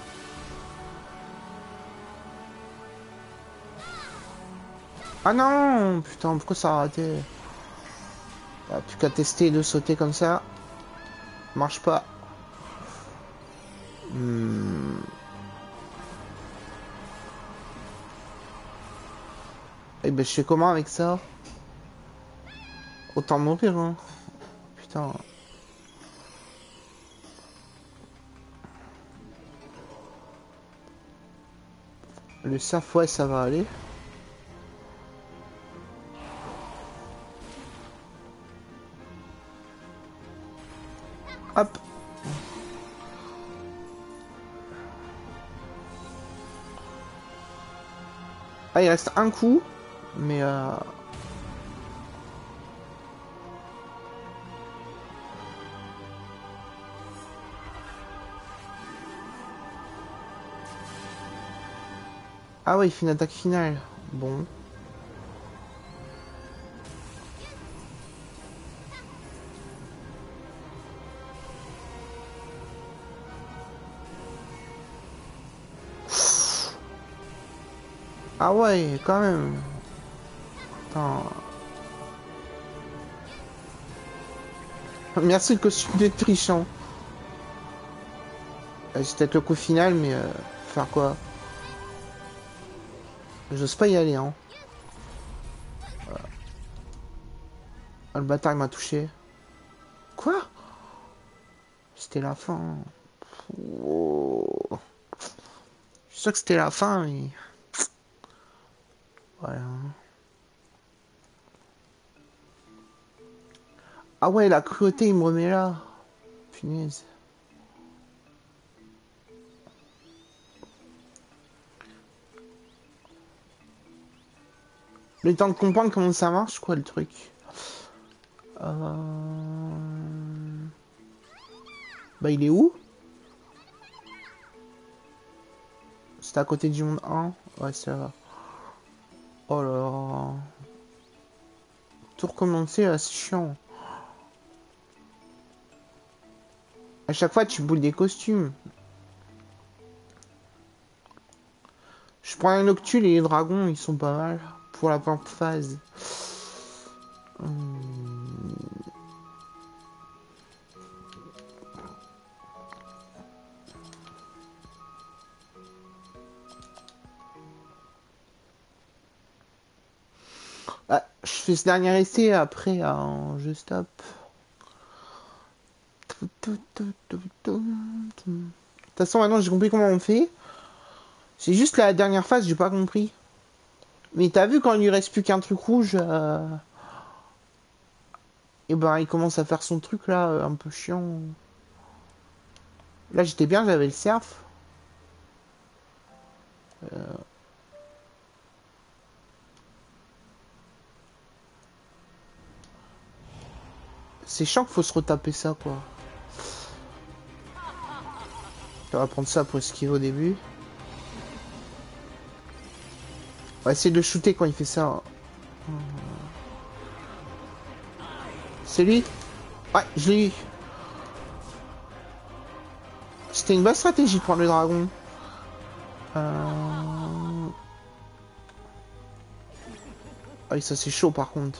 Ah non, putain, pourquoi ça a raté? Y'a plus qu'à tester de sauter comme ça. Marche pas. Eh ben je fais comment avec ça? Autant mourir, hein. Putain. Le surf, ouais, ça va aller. Hop. Ah, il reste un coup. Mais ah ouais, il fait une attaque finale. Bon. Ah ouais, quand même. Attends. Merci le costume de trichant. C'est peut-être le coup final, mais faire quoi? J'ose pas y aller, hein. Ah, le bâtard il m'a touché. Quoi? C'était la fin. Oh. Je suis sûr que c'était la fin, mais... Voilà. Ah ouais, la cruauté, il me remet là. Punaise. Le temps de comprendre comment ça marche, quoi, le truc. Bah, il est où? C'était à côté du monde 1. Ouais, ça va. Oh là là. Tout recommencer, là, c'est chiant. À chaque fois, tu boules des costumes. Je prends un Noctule et les dragons, ils sont pas mal. Pour la première phase. Ah, je fais ce dernier essai, après, je stop. De toute façon, maintenant, j'ai compris comment on fait. C'est juste la dernière phase, j'ai pas compris. Mais t'as vu quand il lui reste plus qu'un truc rouge, et ben il commence à faire son truc là, un peu chiant. Là j'étais bien, j'avais le surf. C'est chiant qu'il faut se retaper ça quoi. On va prendre ça pour esquiver au début. On va essayer de le shooter quand il fait ça. C'est lui? Ouais, je l'ai eu. C'était une bonne stratégie de prendre le dragon. Ah oui, ça c'est chaud par contre.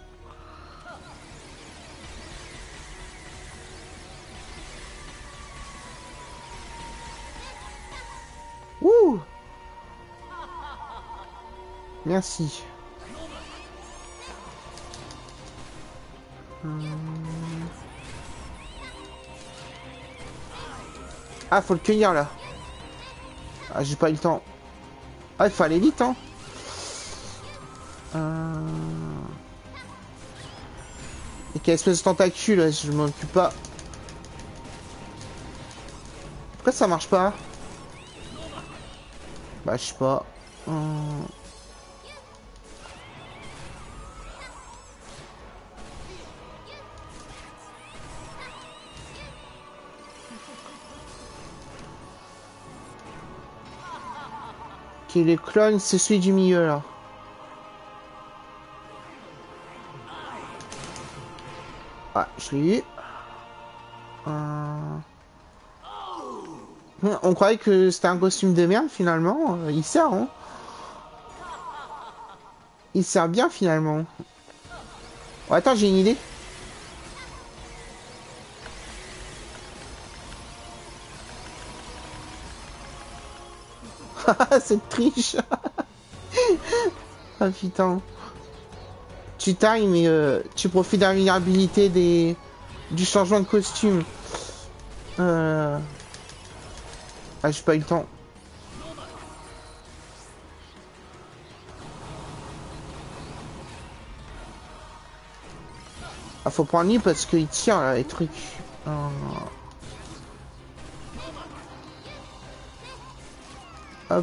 Wouh! Merci. Ah, faut le cueillir là. Ah, j'ai pas eu le temps. Ah, il faut aller vite, hein. Et quelle espèce de tentacule, je m'en occupe pas. Pourquoi ça marche pas? Bah, je sais pas. Ok, les clones, c'est celui du milieu là. Ah, je l'ai eu. On croyait que c'était un costume de merde finalement. Il sert, hein. Il sert bien finalement. Oh, attends, j'ai une idée. Cette triche. Ah putain. Tu times et tu profites de la vulnérabilité du changement de costume. Ah, j'ai pas eu le temps. Ah, faut prendre lui parce qu'il tire là, les trucs. Hop.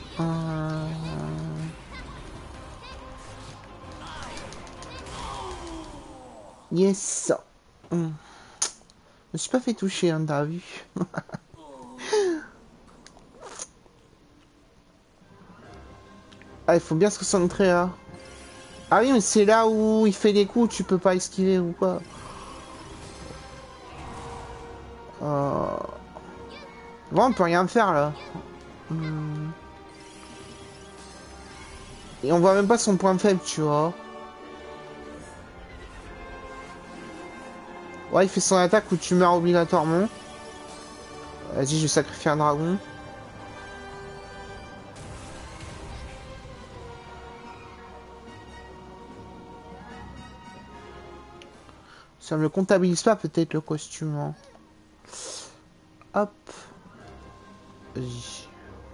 Yes. Je me suis pas fait toucher, hein, t'as vu. Ah, il faut bien se concentrer là. Ah oui, mais c'est là où il fait des coups, tu peux pas esquiver ou quoi. Bon, on peut rien faire là. Et on voit même pas son point faible, tu vois. Ouais, il fait son attaque où tu meurs obligatoirement. Vas-y, je vais sacrifier un dragon. Ça me le comptabilise pas peut-être le costume. Hein. Hop. Vas-y.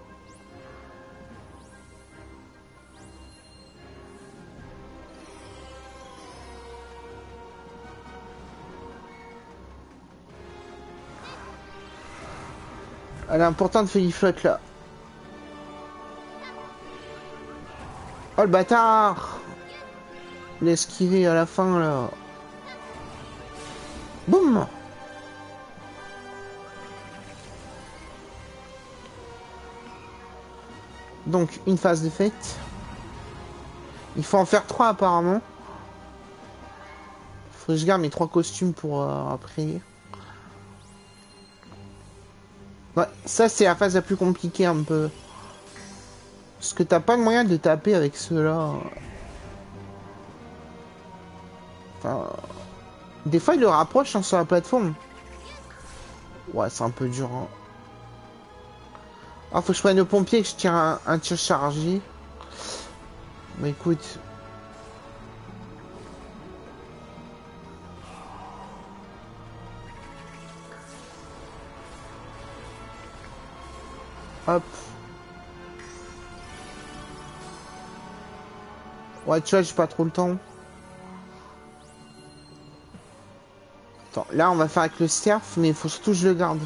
Elle est importante, fait flotte là. Oh le bâtard! Il a esquivé à la fin là. Boum! Donc une phase de fête. Il faut en faire 3 apparemment. Faut que je garde mes 3 costumes pour après. Ouais, ça c'est la phase la plus compliquée un peu. Parce que t'as pas de moyen de taper avec ceux-là. Enfin, des fois il le rapproche hein, sur la plateforme. Ouais, c'est un peu dur. Hein. Ah, faut que je prenne le pompier et que je tire un tir chargé. Mais écoute. Hop. Ouais, tu vois, j'ai pas trop le temps. Attends, là, on va faire avec le surf, mais il faut surtout que je le garde.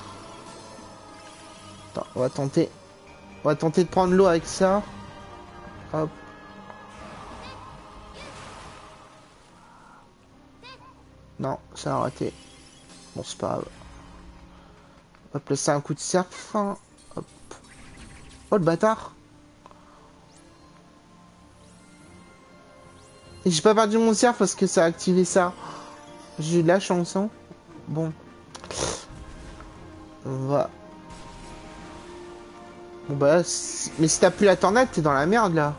Attends, on va tenter. On va tenter de prendre l'eau avec ça. Hop. Non, ça a raté. Bon, c'est pas grave. Hop, là, c'est un coup de surf. Hop. Oh, le bâtard. Et j'ai pas perdu mon surf parce que ça a activé ça. J'ai eu de la chance, hein. Bon. On va... Bon bah là, mais si t'as plus la tornade, t'es dans la merde là.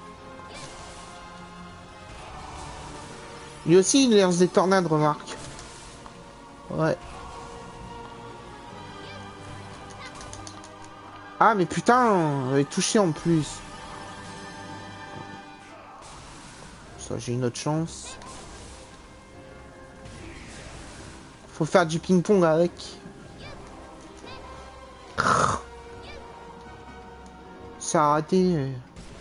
Lui aussi il lance des tornades, remarque. Ouais. Ah mais putain, elle est touché en plus. Ça j'ai une autre chance. Faut faire du ping-pong avec. Ça a raté.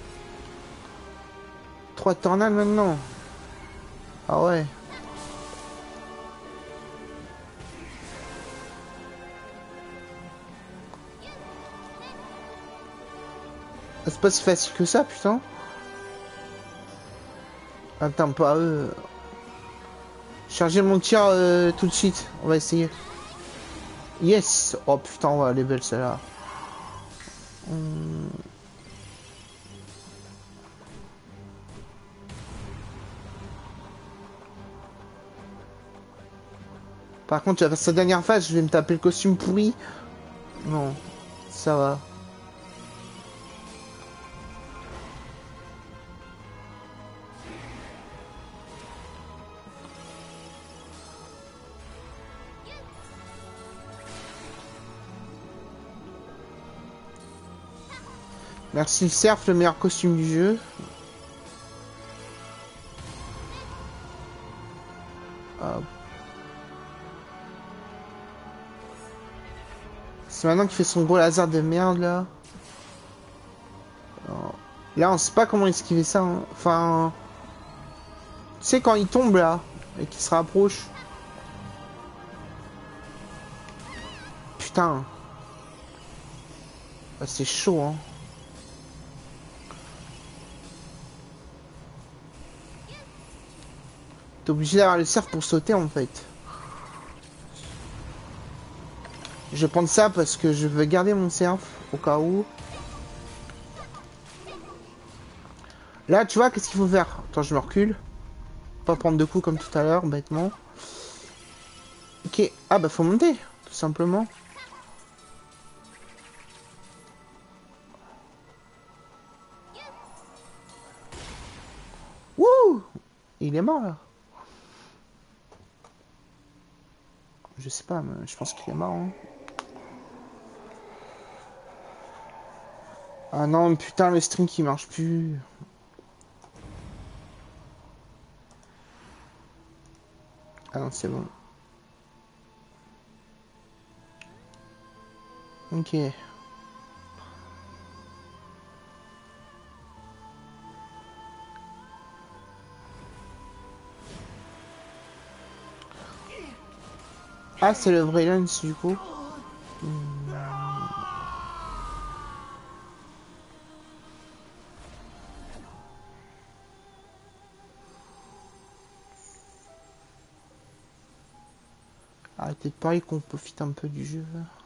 3 tornades maintenant. Ah ouais. C'est pas si facile que ça, putain. Attends, pas eux. Charger mon tir tout de suite. On va essayer. Yes. Oh putain, on va aller belle celle-là. Par contre, à sa dernière phase, je vais me taper le costume pourri. Non, ça va. Merci Surf, le meilleur costume du jeu. Hop. C'est maintenant qu'il fait son gros laser de merde là. Alors, là on sait pas comment esquiver ça. Hein. Enfin... Tu sais quand il tombe là et qu'il se rapproche. Putain. Ah, c'est chaud hein. T'es obligé d'avoir le surf pour sauter en fait. Je vais prendre ça parce que je veux garder mon surf au cas où. Là tu vois qu'est-ce qu'il faut faire. Attends je me recule. Pas prendre de coups comme tout à l'heure bêtement. Ok. Ah bah faut monter tout simplement. Wouh. Il est mort là. Je sais pas mais je pense qu'il est mort. Hein. Ah non putain le string qui marche plus. Ah non c'est bon. Ok. Ah c'est le vrai lance du coup. Ah peut-être pareil qu'on profite un peu du jeu.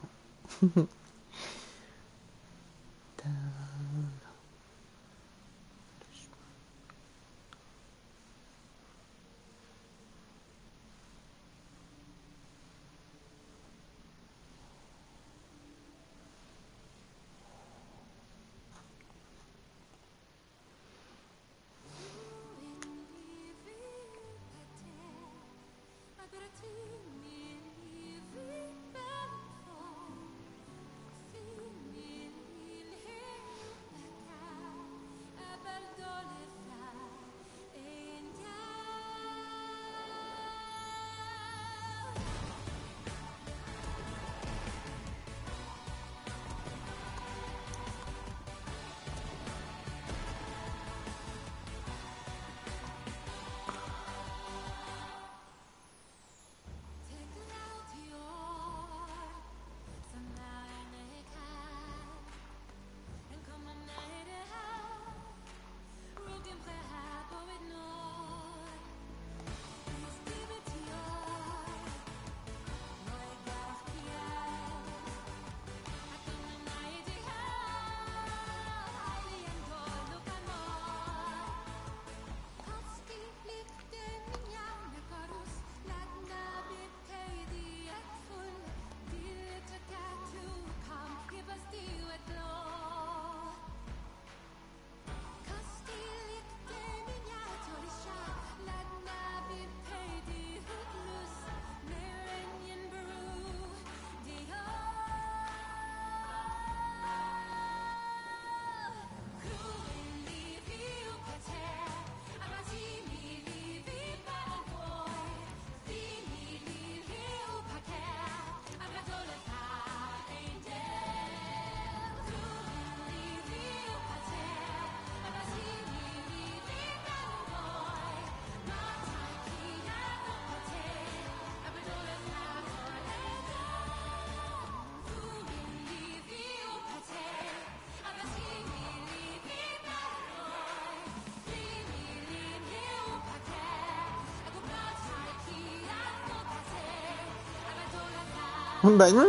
Bah non.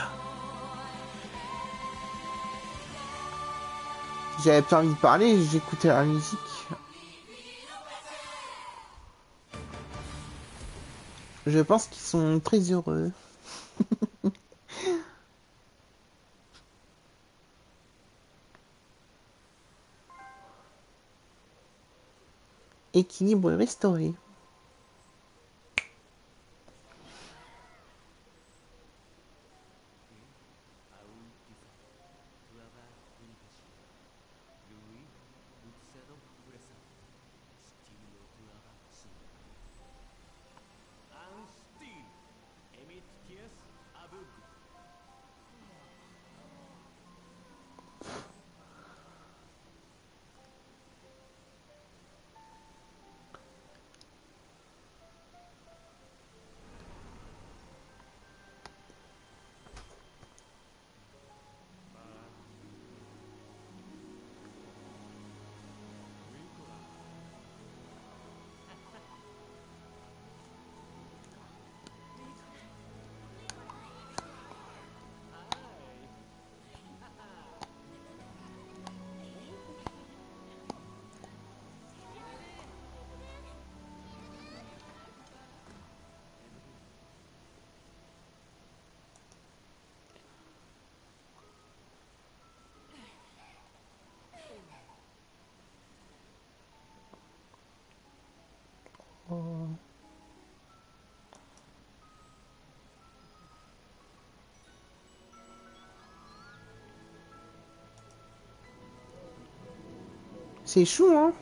J'avais pas envie de parler, j'écoutais la musique. Je pense qu'ils sont très heureux. Équilibre restauré. C'est chou, hein.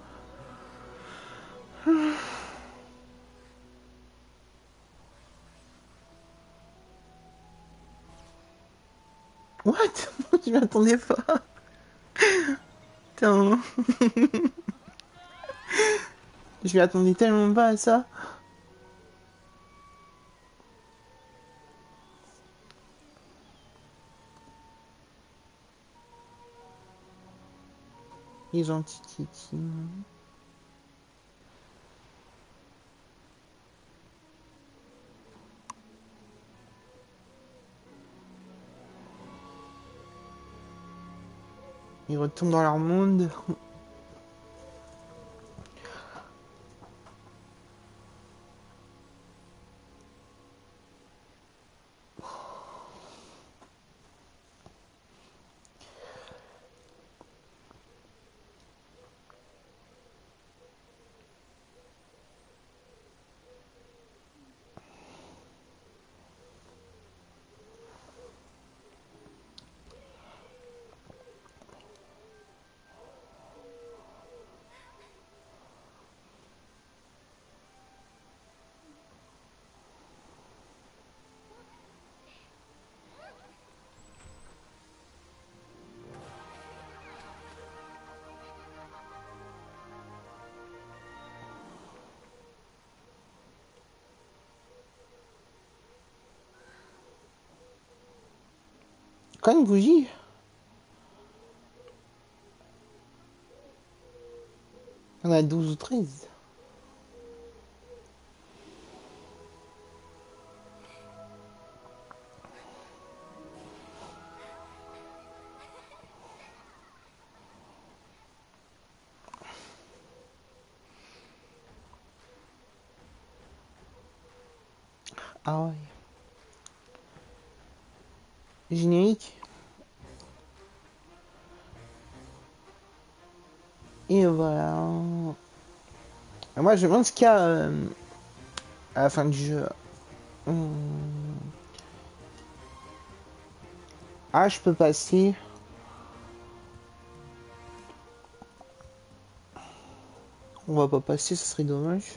What? Je m'attendais pas. Putain. Je m'y attendais tellement pas à ça. Les gentils Kitty. Ils retournent dans leur monde. Quand une bougie. On a 12 ou 13. Ah ouais. Générique. Et voilà. Moi, je me demande ce qu'il y a à la fin du jeu. Ah, je peux passer. On va pas passer, ce serait dommage.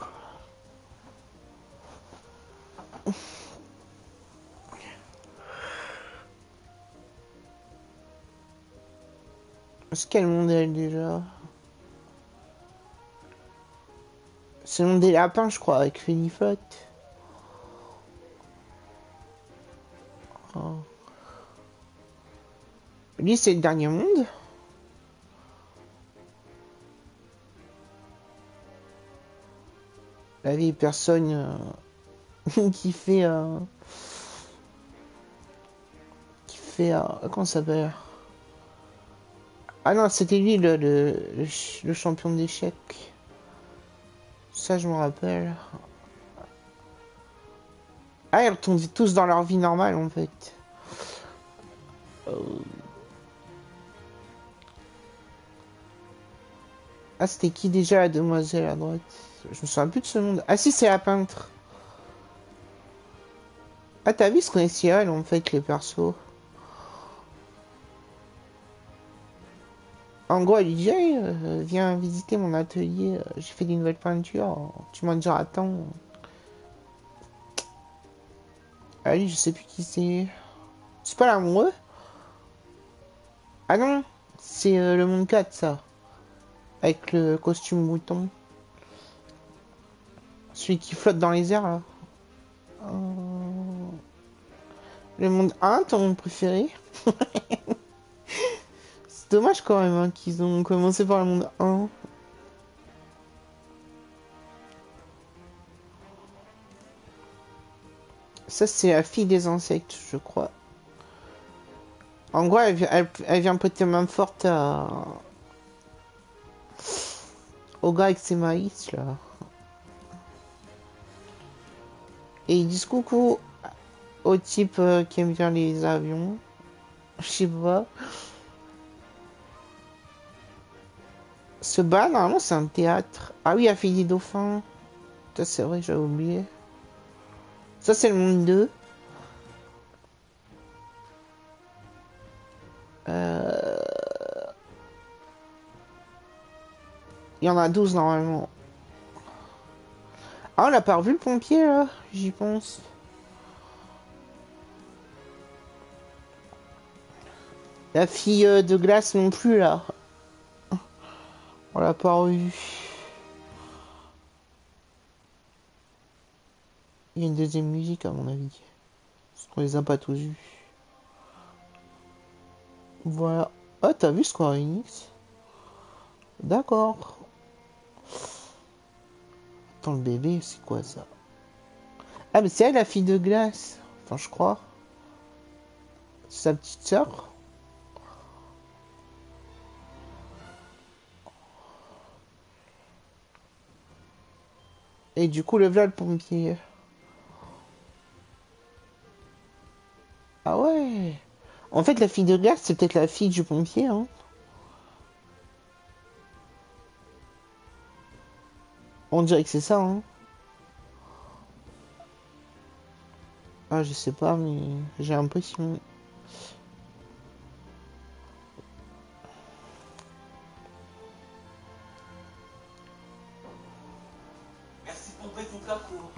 C'est quel monde elle déjà? C'est le monde des lapins, je crois, avec Fenifot. Oh. Lui, c'est le dernier monde. La vieille personne qui fait... comment ça s'appelle? Ah non, c'était lui le champion d'échecs. Ça, je me rappelle. Ah, ils retournent tous dans leur vie normale, en fait. Ah, c'était qui déjà la demoiselle à droite? Je me souviens plus de ce monde. Ah si, c'est la peintre. Ah, t'as vu ce qu'on est si elle, en fait, les persos. En gros, elle lui dit, hey, viens visiter mon atelier, j'ai fait des nouvelles peintures, tu m'en diras tant. Ah lui, je sais plus qui c'est. C'est pas l'amoureux? Ah non, c'est le monde 4, ça. Avec le costume mouton. Celui qui flotte dans les airs, là. Le monde 1, ton monde préféré? C'est dommage quand même hein, qu'ils ont commencé par le monde 1. Ça, c'est la fille des insectes, je crois. En gros, elle vient prêter main forte au gars avec ses maïs, là. Et ils disent coucou au type qui aime bien les avions. Je sais pas. Ce bal, normalement, c'est un théâtre. Ah oui, il a fait des dauphins. Ça, c'est vrai, j'avais oublié. Ça, c'est le monde 2. Il y en a 12 normalement. Ah, on n'a pas revu le pompier là, j'y pense. La fille de glace non plus là. On l'a pas revu. Il y a une deuxième musique à mon avis. Parce qu'on les a pas tous vus. Voilà. Ah, t'as vu Square Enix? D'accord. Attends, le bébé, c'est quoi ça? Ah, mais c'est elle la fille de glace. Enfin, je crois. C'est sa petite sœur. Et du coup, le voilà le pompier. Ah ouais. En fait, la fille de glace, c'est peut-être la fille du pompier, hein. On dirait que c'est ça, hein. Ah, je sais pas, mais j'ai l'impression. Merci pour ton parcours.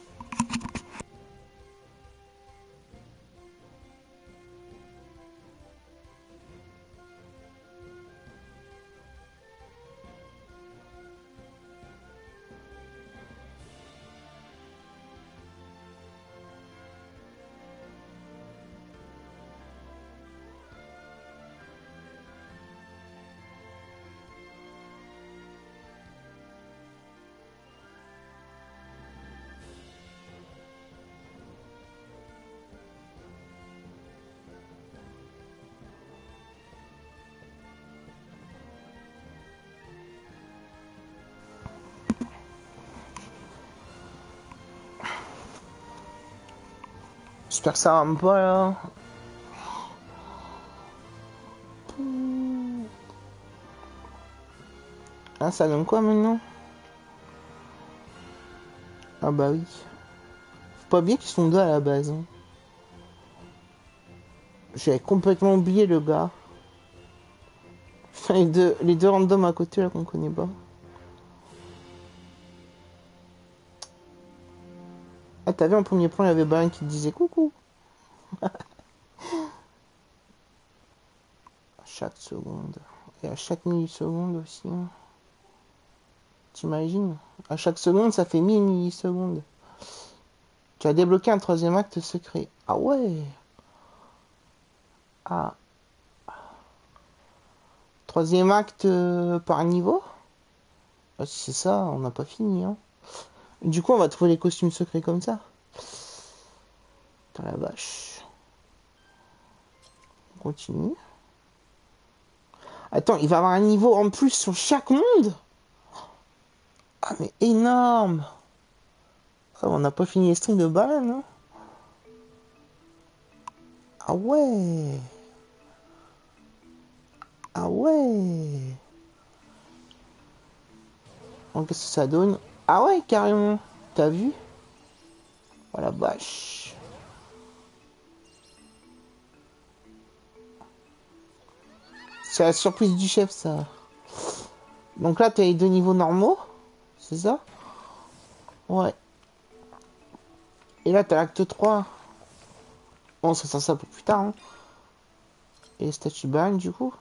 J'espère que ça rame pas, là. Ah, ça donne quoi, maintenant? Ah bah oui. Faut pas bien qu'ils sont deux à la base, hein. J'avais complètement oublié le gars. Enfin, les deux randoms à côté, là, qu'on connaît pas. Ah, t'as vu, en premier plan, il y avait Baron qui te disait coucou. À chaque seconde. Et à chaque milliseconde aussi, hein. T'imagines? À chaque seconde, ça fait 1000 millisecondes. Tu as débloqué un troisième acte secret. Ah ouais. Ah. Troisième acte par niveau? Ah, si c'est ça, on n'a pas fini, hein. Du coup, on va trouver les costumes secrets comme ça. Putain la vache. On continue. Attends, il va y avoir un niveau en plus sur chaque monde? Ah, mais énorme! Ah, on n'a pas fini les strings de balle, hein? Ah ouais! Ah ouais! Donc, qu'est-ce que ça donne? Ah ouais, carrément! T'as vu? Oh la vache! C'est la surprise du chef, ça. Donc là, t'as les deux niveaux normaux, c'est ça? Ouais. Et là, t'as l'acte 3. Bon, ça sera ça pour plus tard, hein. Et les statues ban, du coup.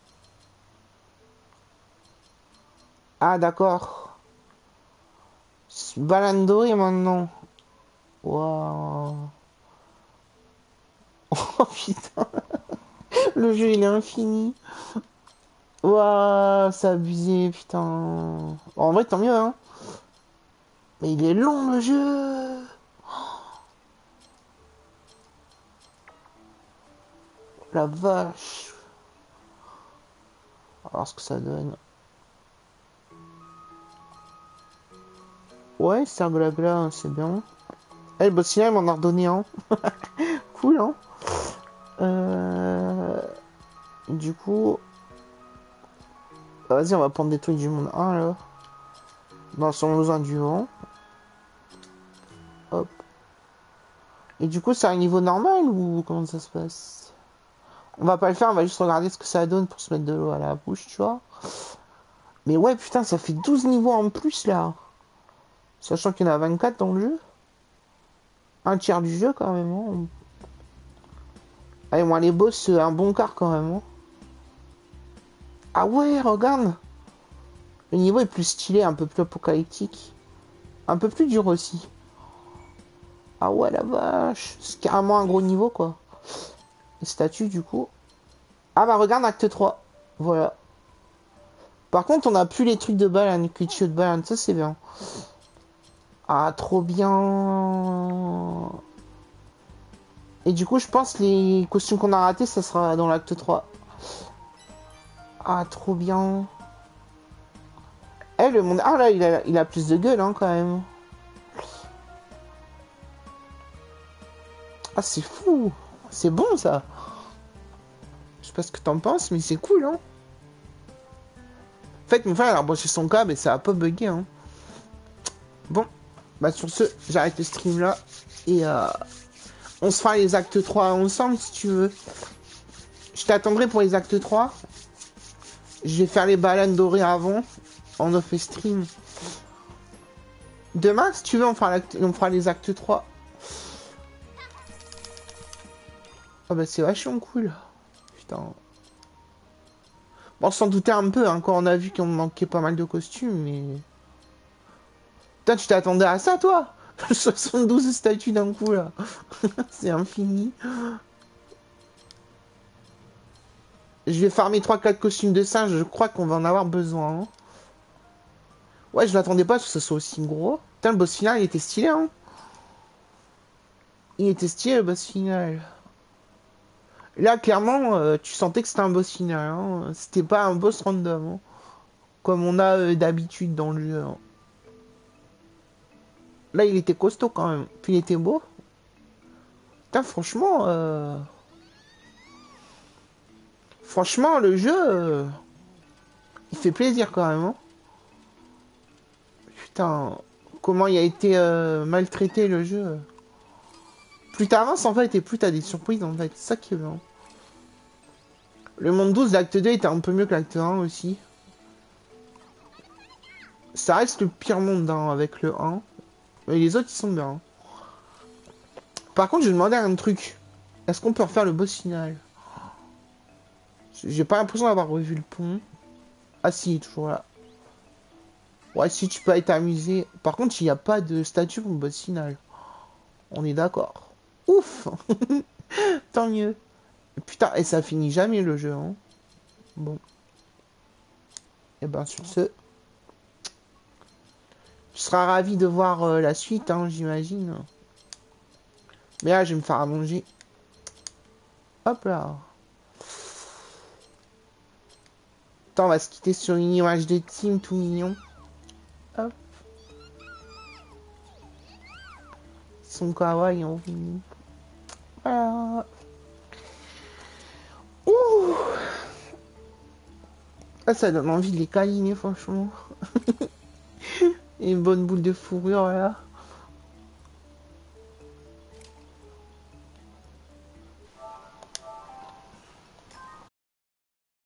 Ah, d'accord. Balandoré maintenant. Waouh. Oh putain. Le jeu, il est infini. Waouh, c'est abusé, putain. En vrai, tant mieux, hein. Mais il est long, le jeu. La vache. Alors, ce que ça donne. Ouais, c'est un blabla, hein, c'est bien. Eh, le boss final, il m'en a redonné un. Cool, hein. Euh... Du coup... Vas-y, on va prendre des trucs du monde 1, là. Dans son besoin du vent. Hop. Et du coup, c'est un niveau normal ou comment ça se passe? On va pas le faire, on va juste regarder ce que ça donne pour se mettre de l'eau à la bouche, tu vois. Mais ouais, putain, ça fait 12 niveaux en plus, là. Sachant qu'il y en a 24 dans le jeu. Un tiers du jeu, quand même. Hein. Allez, moi, les boss, un bon quart, quand même. Hein. Ah ouais, regarde. Le niveau est plus stylé, un peu plus apocalyptique. Un peu plus dur aussi. Ah ouais, la vache. C'est carrément un gros niveau, quoi. Les statues, du coup. Ah bah, regarde, acte 3. Voilà. Par contre, on a plus les trucs de baleine, Kuchio de baleine. Ça, c'est bien. Ah, trop bien. Et du coup, je pense les costumes qu'on a ratés, ça sera dans l'acte 3. Ah, trop bien. Eh, le monde... Ah, là, il a plus de gueule, hein, quand même. Ah, c'est fou. C'est bon, ça. Je sais pas ce que t'en penses, mais c'est cool, hein. En fait, mon frère, il a branché son câble et ça a pas bugué, hein. Bon. Bah, sur ce, j'arrête le stream, là. Et, on se fera les actes 3 ensemble, si tu veux. Je t'attendrai pour les actes 3. Je vais faire les baleines dorées avant. En off stream. Demain, si tu veux, on fera les actes 3. Ah bah c'est vachement cool. Putain. Bon, on s'en doutait un peu, hein, quand on a vu qu'on manquait pas mal de costumes, mais... Putain, tu t'attendais à ça, toi? 72 statues d'un coup, là. C'est infini. Je vais farmer 3-4 costumes de singe, je crois qu'on va en avoir besoin. Hein. Ouais, je m'attendais pas à ce que ce soit aussi gros. Putain, le boss final, il était stylé, hein. Il était stylé, le boss final. Là, clairement, tu sentais que c'était un boss final. Hein. C'était pas un boss random. Hein. Comme on a d'habitude dans le jeu. Hein. Là, il était costaud quand même. Puis il était beau. Putain, franchement... Franchement, le jeu... Il fait plaisir quand même. Hein. Putain, comment il a été maltraité le jeu. Plus t'avances en fait et plus t'as des surprises en fait. C'est ça qui est bien. Le monde 12, l'acte 2 était un peu mieux que l'acte 1 aussi. Ça reste le pire monde hein, avec le 1. Mais les autres ils sont bien. Par contre, je demandais un truc. Est-ce qu'on peut refaire le boss final? J'ai pas l'impression d'avoir revu le pont. Ah si, il est toujours là. Ouais, si tu peux être amusé. Par contre, il n'y a pas de statue pour le boss final. On est d'accord. Ouf. Tant mieux. Putain, et ça finit jamais le jeu. Hein. Bon. Et ben sur ce. Tu seras ravi de voir la suite, hein, j'imagine. Mais là, je vais me faire à manger. Hop là. Attends, on va se quitter sur une image de team tout mignon. Hop. Son kawaii en venu. Voilà. Ouh. Ah, ça donne envie de les câliner, franchement. Et une bonne boule de fourrure, là.